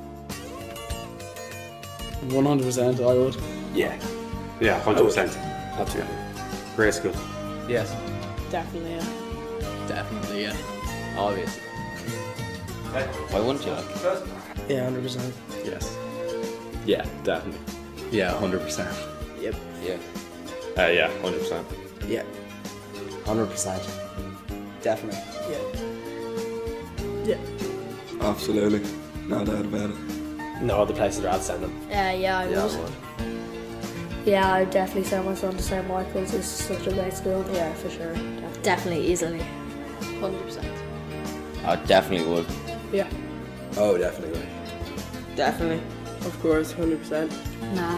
one hundred percent I would. Yeah. Yeah, one hundred percent. Absolutely. Great school. Yes. Definitely, yeah. Definitely, yeah. Obviously. Why wouldn't you like? Yeah, one hundred percent. Yes. Yeah, definitely. Yeah, one hundred percent. Yep. Yeah. Uh, yeah, one hundred percent. Yeah. one hundred percent. Definitely. Yeah. Yeah. Absolutely. No doubt about it. No other places I'd send them. Uh, yeah, I Yeah, I would. would. Yeah, I'd definitely send my son to Saint Michael's. It's such a great school. Yeah, for sure. Definitely, definitely easily. one hundred percent. I definitely would. Yeah. Oh, definitely would. Definitely. Of course, one hundred percent. Nah.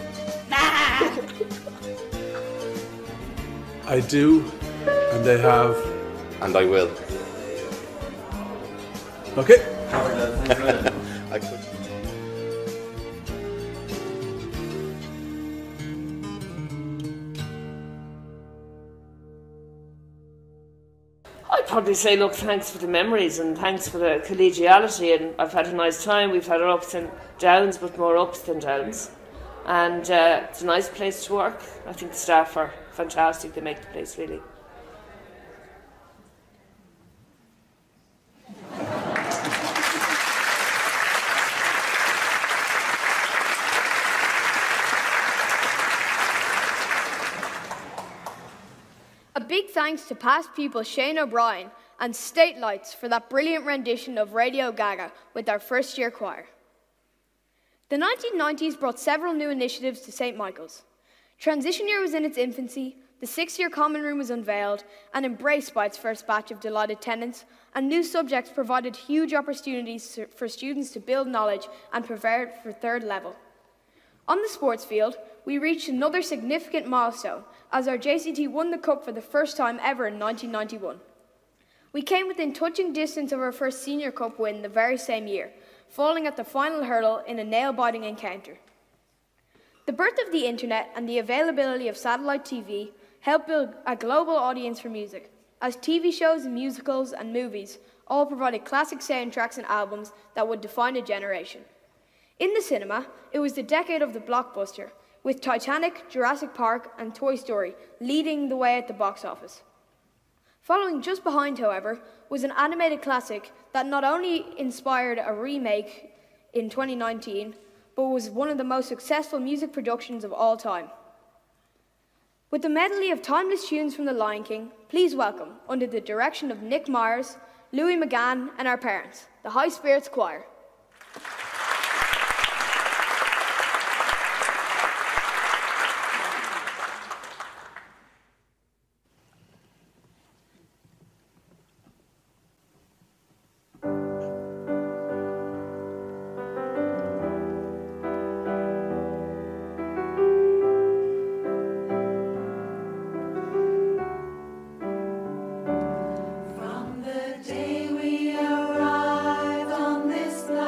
I do, and they have. And I will. Okay. I could. I'd probably say, look, thanks for the memories and thanks for the collegiality, and I've had a nice time. We've had our ups and downs, but more ups than downs. And uh, it's a nice place to work. I think the staff are fantastic. They make the place really. A big thanks to past pupil Shane O'Brien and State Lights for that brilliant rendition of Radio Gaga with our first year choir. The nineteen nineties brought several new initiatives to Saint Michael's. Transition year was in its infancy, the six-year common room was unveiled and embraced by its first batch of delighted tenants, and new subjects provided huge opportunities for students to build knowledge and prepare for third level. On the sports field, we reached another significant milestone as our J C T won the Cup for the first time ever in nineteen ninety-one. We came within touching distance of our first Senior Cup win the very same year, falling at the final hurdle in a nail-biting encounter. The birth of the internet and the availability of satellite T V helped build a global audience for music, as T V shows, musicals and movies all provided classic soundtracks and albums that would define a generation. In the cinema, it was the decade of the blockbuster, with Titanic, Jurassic Park and Toy Story leading the way at the box office. Following just behind, however, was an animated classic that not only inspired a remake in twenty nineteen, but was one of the most successful music productions of all time. With the medley of timeless tunes from The Lion King, please welcome, under the direction of Nick Myers, Louis McGann and our parents, the High Spirits Choir. From the day we arrived on this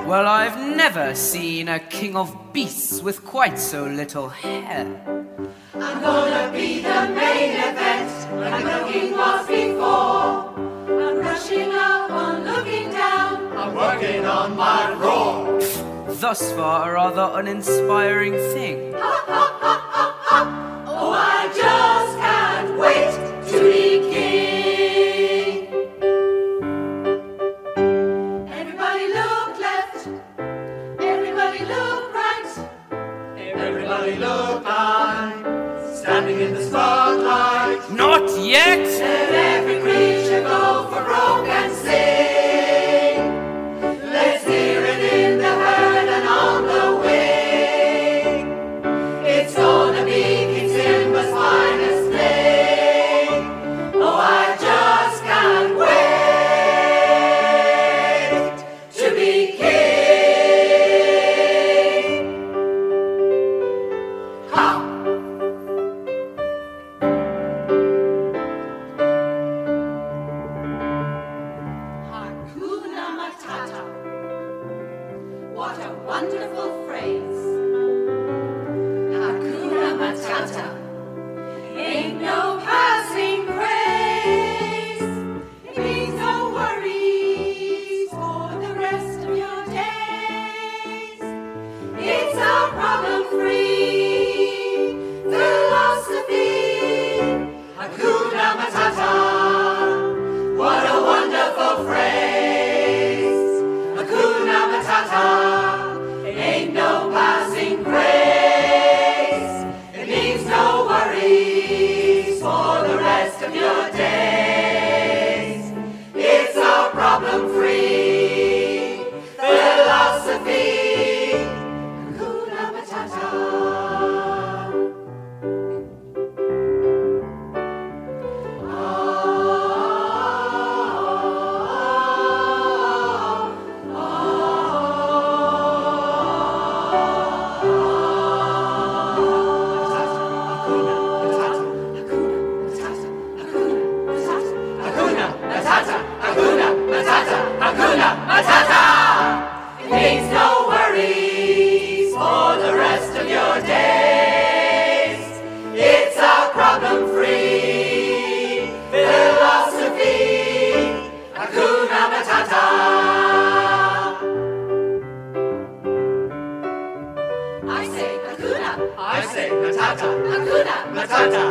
Well, I've never seen a king of beasts with quite so little hair. I'm gonna be the main event, like the king was before. I'm rushing up on looking down, I'm working on my roar. Thus far, rather uninspiring thing. Ha ha ha ha ha! Oh, I just can't wait to be king. Everybody look left, everybody look right, everybody look behind, standing in the spotlight. Not yet! Let every creature go for broke and sing. Let's hear it in the herd and on the wing. It's gonna be King Simba's finest thing. Oh, I just can't wait to be king. Ha! Hakuna Matata. What a wonderful phrase. Hakuna Matata. Ain't no passing craze. It means no worries for the rest of your days. It's a problem-free philosophy. Hakuna Matata. What a wonderful phrase. Hakuna Matata. Ain't no passing craze. It means no worries for the rest of your days. It's a problem-free philosophy. Hakuna Matata. Hakuna Matata, Hakuna Matata, Hakuna Matata. It means no worries for the rest of your days. It's a problem-free philosophy. Hakuna Matata. I say Hakuna. I say Matata. Hakuna Matata.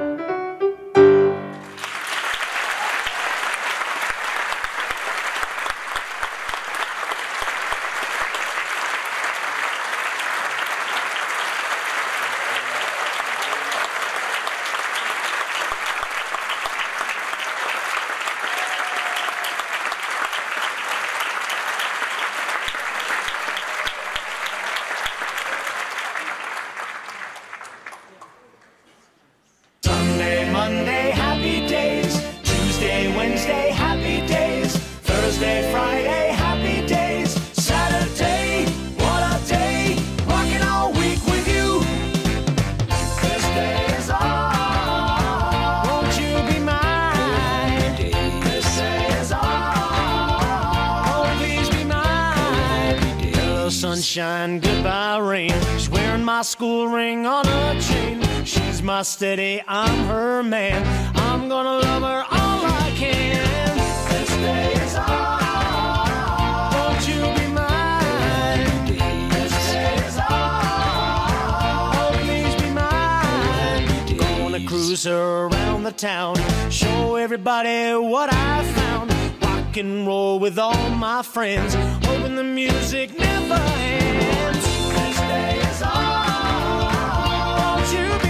Sunday, Monday, happy days. Tuesday, Wednesday, happy days. Thursday, Friday, happy days. Saturday, what a day. Working all week with you. This day is all. Won't you be mine? This day is all. Oh, please be mine. Hello, sunshine, goodbye, rain. She's wearing my school ring on a chain. She's my steady, I'm her man. I'm gonna love her all I can. This day is all. Won't you be mine? This day is all. Oh, please be mine. Gonna cruise her around the town, show everybody what I found. Rock and roll with all my friends, hoping the music never ends. This day is all. Won't you be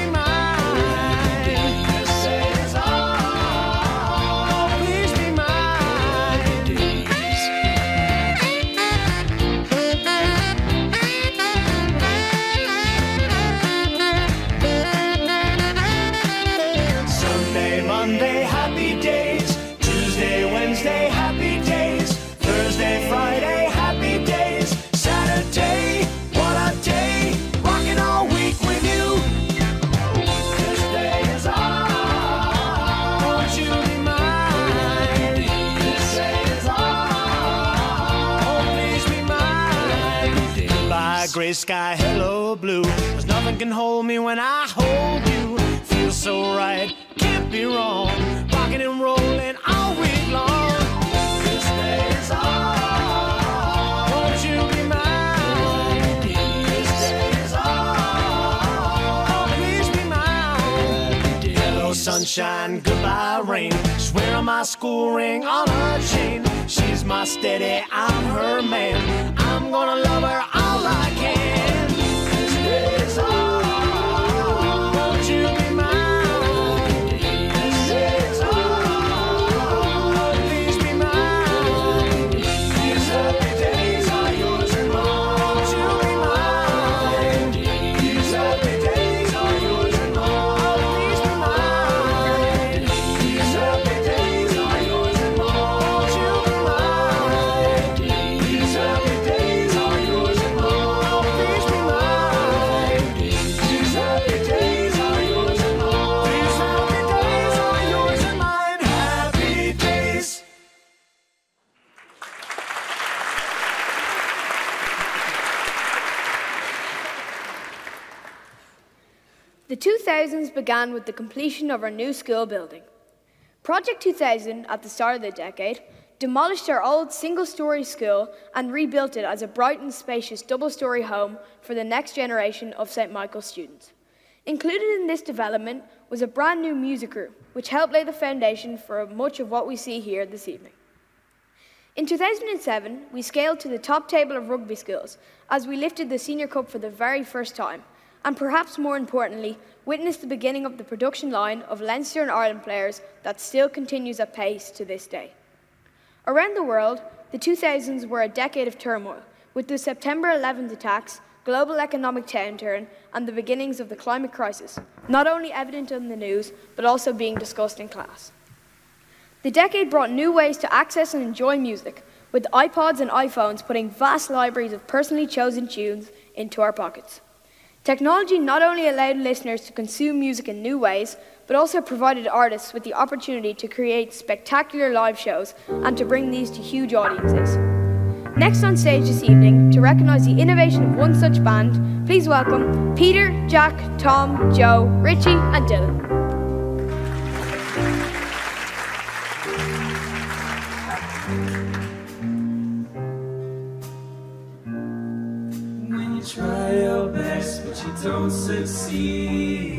Monday, happy days. Tuesday, Wednesday, happy days. Thursday, Friday, happy days. Saturday, gray sky, hello blue. Cause nothing can hold me when I hold you. Feels so right, can't be wrong. Rocking and rolling all week long. This day is all. Won't you be mine? This day is all. Please be mine. Hello sunshine, goodbye rain. She's wearing my school ring on her chain. She's my steady, I'm her man. I'm gonna love her all I can. This day is all. Won't you be mine? This day is all. Please be mine. These happy days are yours and mine. Won't you be mine? These happy days are yours and mine. Please be mine. These happy days are yours and mine. Won't you be mine? These happy days are yours and mine. Please be mine. These happy days are yours and mine. These happy days are yours and mine. Happy days. The two thousands began with the completion of our new school building. Project two thousand, at the start of the decade, demolished our old single-storey school and rebuilt it as a bright and spacious double-storey home for the next generation of Saint Michael's students. Included in this development was a brand new music room, which helped lay the foundation for much of what we see here this evening. In two thousand seven, we scaled to the top table of rugby schools as we lifted the Senior Cup for the very first time, and perhaps more importantly, witnessed the beginning of the production line of Leinster and Ireland players that still continues at pace to this day. Around the world, the two thousands were a decade of turmoil, with the September eleventh attacks, global economic downturn, and the beginnings of the climate crisis, not only evident in the news, but also being discussed in class. The decade brought new ways to access and enjoy music, with iPods and iPhones putting vast libraries of personally chosen tunes into our pockets. Technology not only allowed listeners to consume music in new ways, but also provided artists with the opportunity to create spectacular live shows and to bring these to huge audiences. Next on stage this evening, to recognise the innovation of one such band, please welcome Peter, Jack, Tom, Joe, Richie and Dylan. When you try your best but you don't succeed,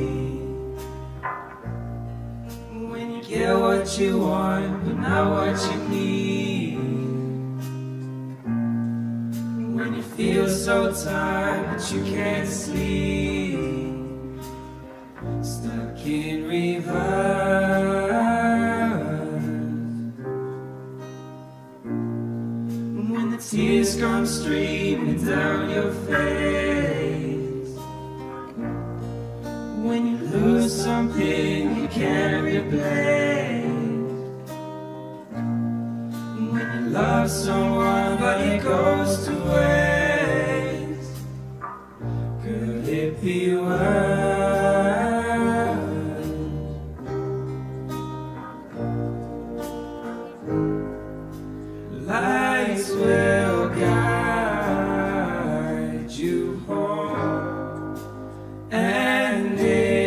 when you get what you want but not what you need, when you feel so tired but you can't sleep, stuck in reverse, when the tears come streaming down your face, when you lose something you can't replace, when you love someone but it goes to waste, could it be worse? Lights will guide you home and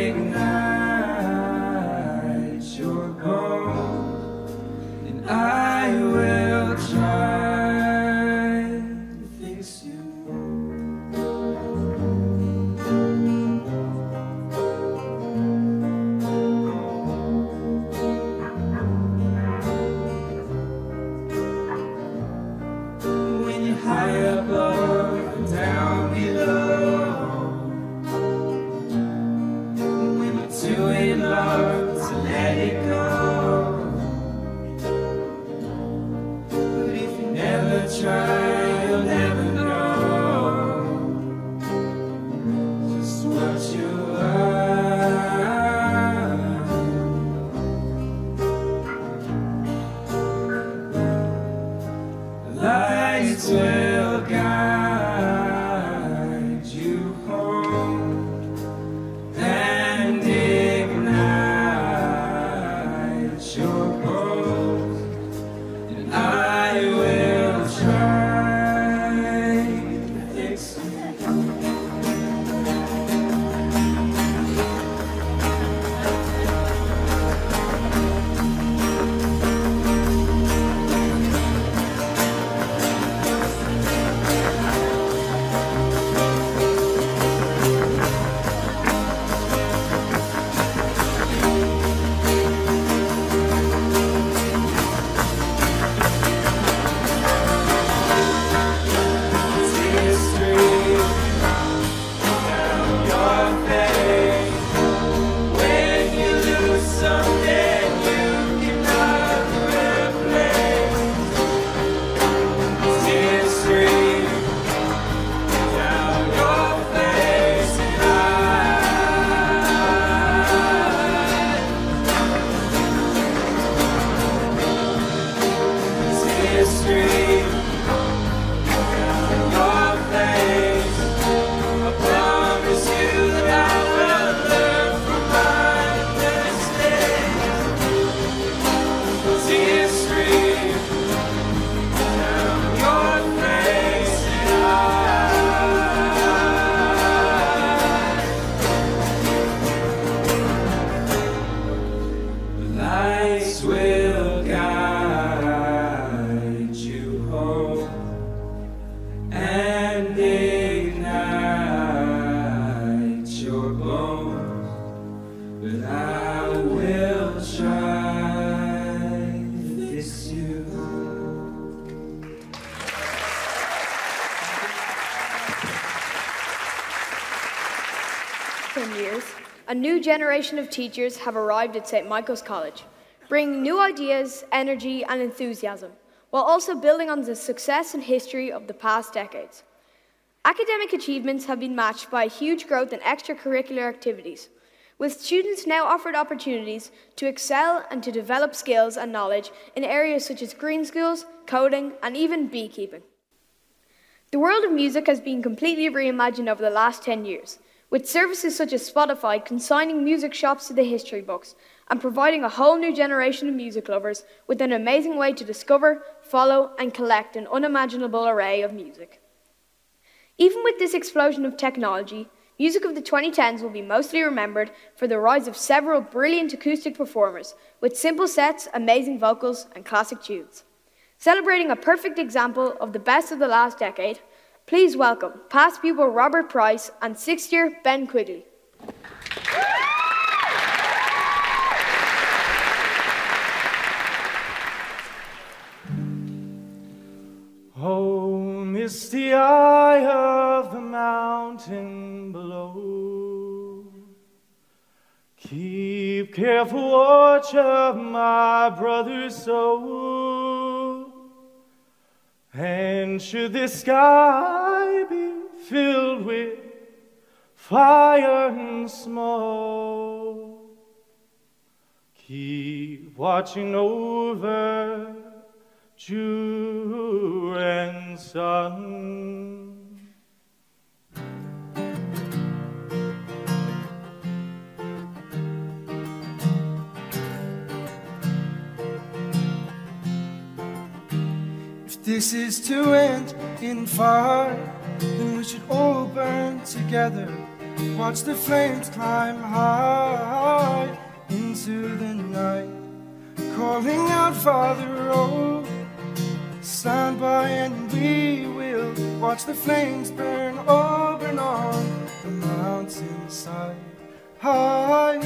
ignite your bones, and I will try to fix you. When you're high above and down below, when you're too in love to let it go, but if you never try, you'll never know just what you are. Lights will guide you home and ignite your bones, and I will try to fix you. years, a new generation of teachers have arrived at Saint Michael's College, bringing new ideas, energy and enthusiasm, while also building on the success and history of the past decades. Academic achievements have been matched by a huge growth in extracurricular activities, with students now offered opportunities to excel and to develop skills and knowledge in areas such as green schools, coding and even beekeeping. The world of music has been completely reimagined over the last ten years, with services such as Spotify consigning music shops to the history books and providing a whole new generation of music lovers with an amazing way to discover, follow and collect an unimaginable array of music. Even with this explosion of technology, music of the twenty tens will be mostly remembered for the rise of several brilliant acoustic performers with simple sets, amazing vocals and classic tunes. Celebrating a perfect example of the best of the last decade, please welcome past pupil Robert Price and sixth year Ben Quigley. Oh, misty eye of the mountain below, keep careful watch of my brother's soul. And should the sky be filled with fire and smoke, keep watching over dew and sun. If this is to end in fire, then we should all burn together. Watch the flames climb high into the night, calling out, Father, oh, stand by and we will watch the flames burn, oh, burn on the mountainside high.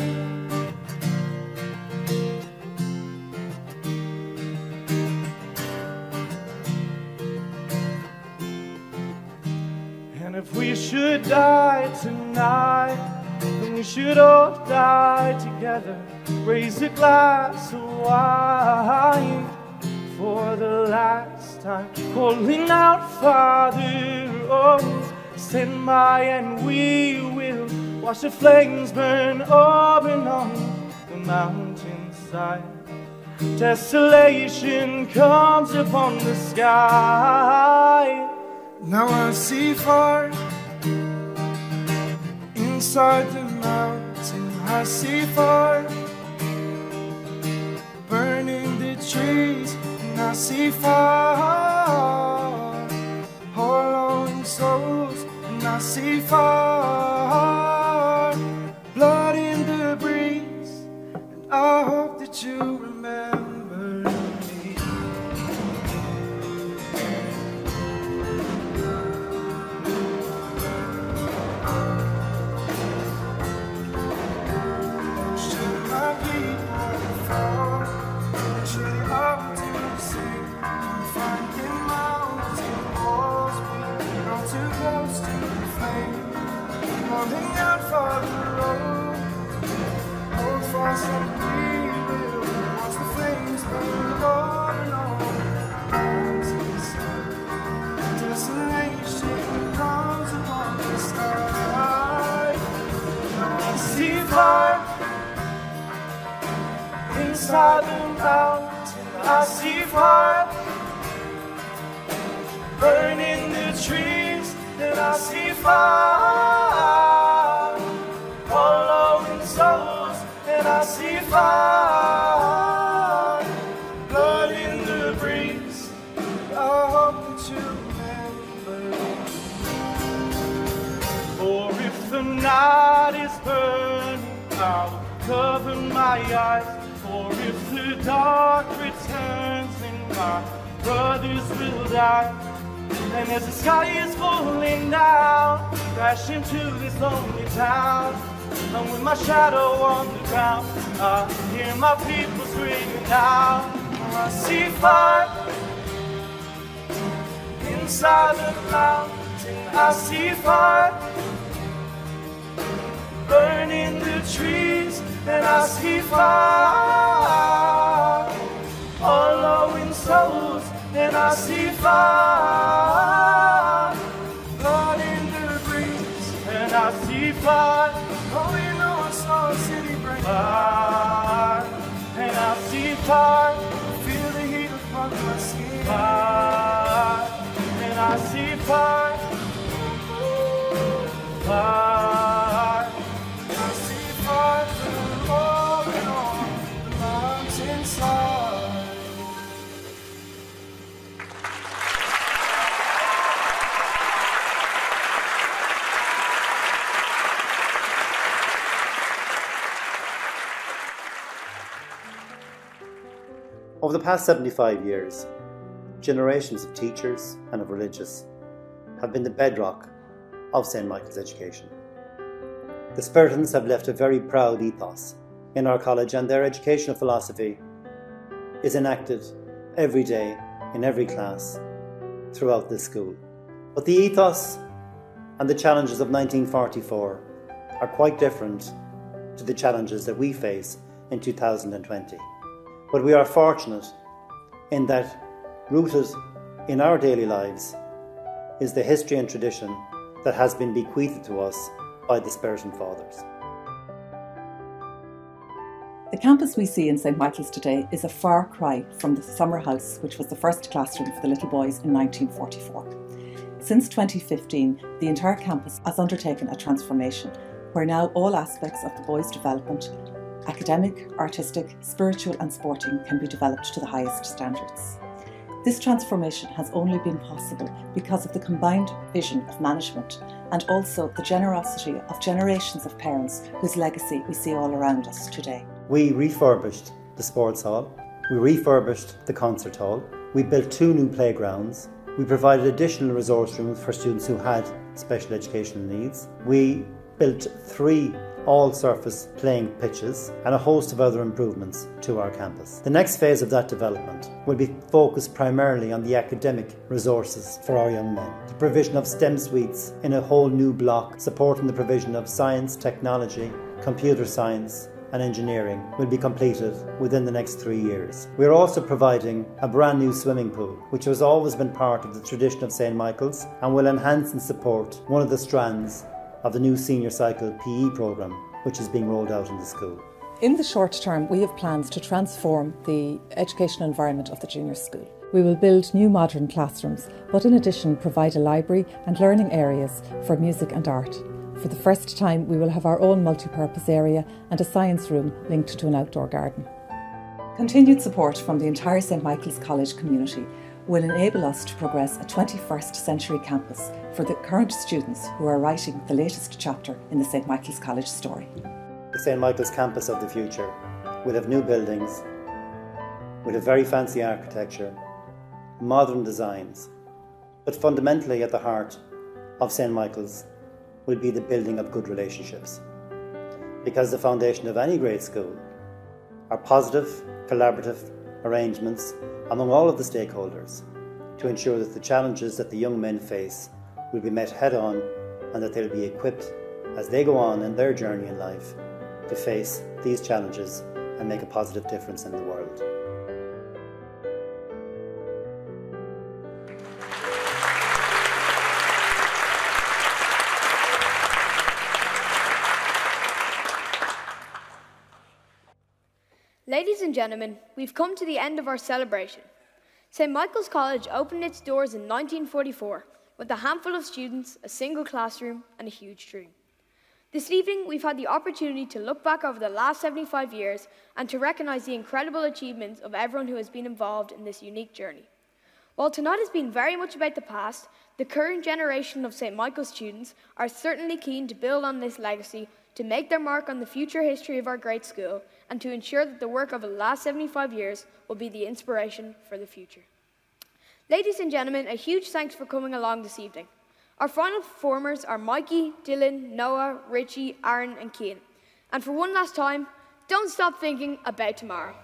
And if we should die tonight, then we should all die together. Raise a glass of wine for the last time, calling out, Father, oh, stand by and we will watch the flames burn, oh, burn on the mountainside. Desolation comes upon the sky. Now I see far inside the mountain, I see far burning the trees, and I see far hollow souls, and I see far blood in the breeze, and I hope that you remember me. Calling out, Father, oh, hold fast and we will watch the flames burn on and on. Desolation comes upon the sky. Now I see fire inside the mountain, I see fire burning the trees, and I see fire following souls, and I see fire blood in the breeze. I hope that you remember. For if the night is burning, I'll cover my eyes. For if the dark returns, then my brothers will die. And as the sky is falling down, crash into this lonely town, and with my shadow on the ground, I hear my people screaming out. I see fire inside the mountain, I see fire burning trees, and I see fire. All glowing souls, and I see fire. Blood in the breeze, and I see fire. Oh, you know I saw a city break. Fire, and I see fire. Feel the heat upon my skin. Fire, and I see fire. Fire, I see fire rolling on the mountainside. Over the past seventy-five years, generations of teachers and of religious have been the bedrock of Saint Michael's education. The Spiritans have left a very proud ethos in our college, and their educational philosophy is enacted every day in every class throughout this school. But the ethos and the challenges of nineteen forty-four are quite different to the challenges that we face in two thousand twenty. But we are fortunate in that, rooted in our daily lives, is the history and tradition that has been bequeathed to us by the Spiritan Fathers. The campus we see in Saint Michael's today is a far cry from the summer house, which was the first classroom for the little boys in nineteen forty-four. Since twenty fifteen, the entire campus has undertaken a transformation, where now all aspects of the boys' development, academic, artistic, spiritual and sporting, can be developed to the highest standards. This transformation has only been possible because of the combined vision of management and also the generosity of generations of parents whose legacy we see all around us today. We refurbished the sports hall, we refurbished the concert hall, we built two new playgrounds, we provided additional resource rooms for students who had special educational needs, we built three all-surface playing pitches and a host of other improvements to our campus. The next phase of that development will be focused primarily on the academic resources for our young men. The provision of STEM suites in a whole new block supporting the provision of science, technology, computer science and engineering will be completed within the next three years. We are also providing a brand new swimming pool, which has always been part of the tradition of Saint Michael's and will enhance and support one of the strands of the new senior cycle P E programme, which is being rolled out in the school. In the short term, we have plans to transform the educational environment of the junior school. We will build new modern classrooms, but in addition provide a library and learning areas for music and art. For the first time, we will have our own multi-purpose area and a science room linked to an outdoor garden. Continued support from the entire Saint Michael's College community will enable us to progress a twenty-first century campus for the current students who are writing the latest chapter in the Saint Michael's College story. The Saint Michael's campus of the future will have new buildings, will have very fancy architecture, modern designs, but fundamentally at the heart of Saint Michael's will be the building of good relationships. Because the foundation of any great school are positive, collaborative arrangements among all of the stakeholders to ensure that the challenges that the young men face will be met head on and that they'll be equipped as they go on in their journey in life to face these challenges and make a positive difference in the world. Ladies and gentlemen, we've come to the end of our celebration. Saint Michael's College opened its doors in nineteen forty-four with a handful of students, a single classroom and a huge dream. This evening we've had the opportunity to look back over the last seventy-five years and to recognise the incredible achievements of everyone who has been involved in this unique journey. While tonight has been very much about the past, the current generation of Saint Michael's students are certainly keen to build on this legacy, to make their mark on the future history of our great school, and to ensure that the work of the last seventy-five years will be the inspiration for the future. Ladies and gentlemen, a huge thanks for coming along this evening. Our final performers are Mikey, Dylan, Noah, Richie, Aaron and Cian. And for one last time, don't stop thinking about tomorrow.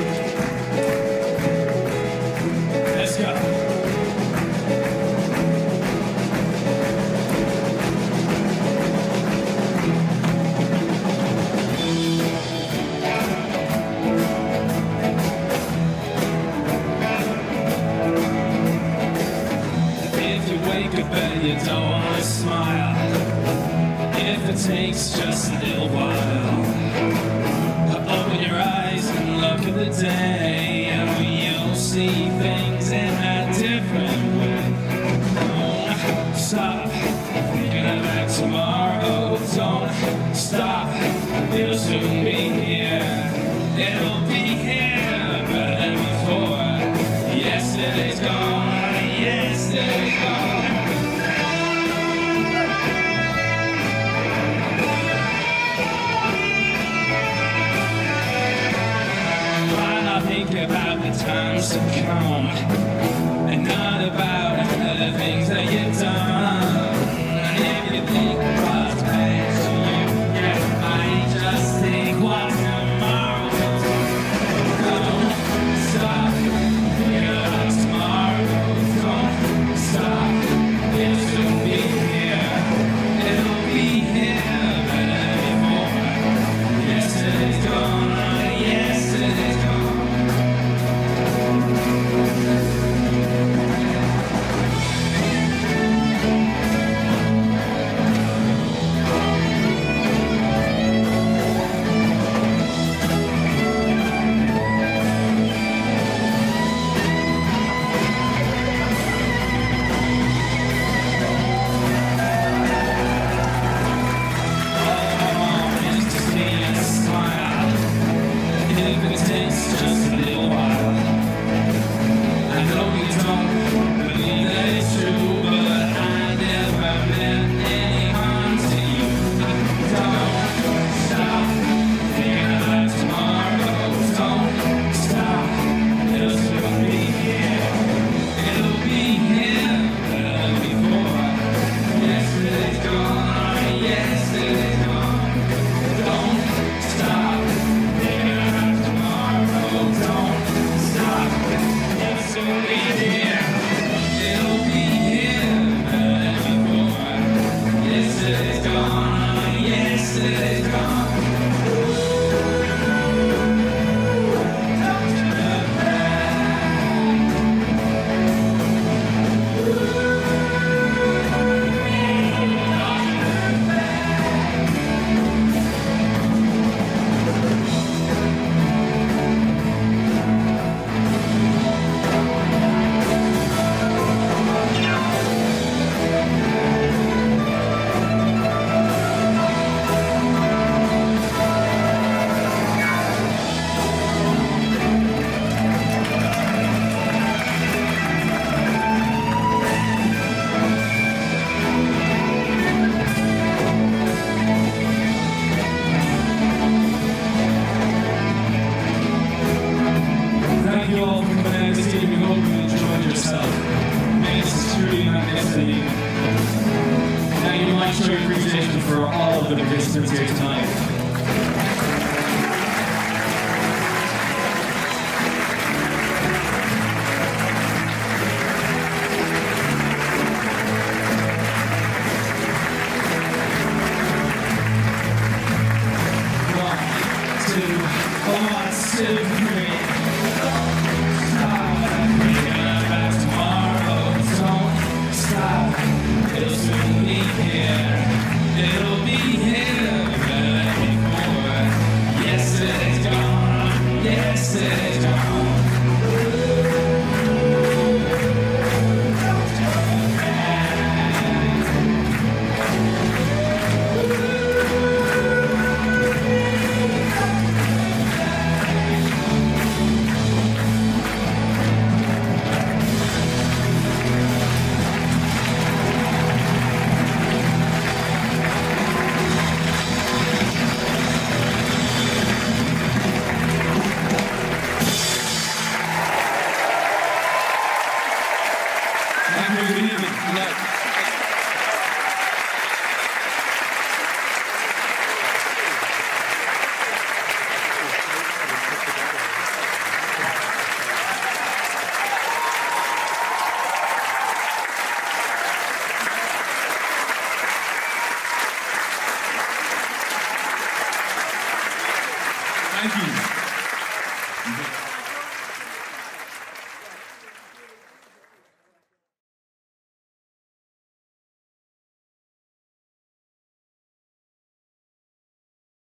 Let's go. things just a little while. Open your eyes and look at the day, and you'll see things in a different way. Don't stop thinking about tomorrow. Don't stop, it'll soon be here. It'll be here better than before. Yesterday's gone, yesterday's gone. Think about the times to come, and not about the things that you've done. And if you think what's past you, yeah, I just think what tomorrow will do. Don't stop thinking about tomorrow. Don't stop, it'll soon be here. It'll be here better than before. Yesterday's gone, yesterday's gone. For all of the participants here tonight. One, two, one, two, three. Stop thinking about tomorrow. Don't stop, it'll soon be here. It'll be here better than before. Yesterday's gone, yesterday's gone. Thank you.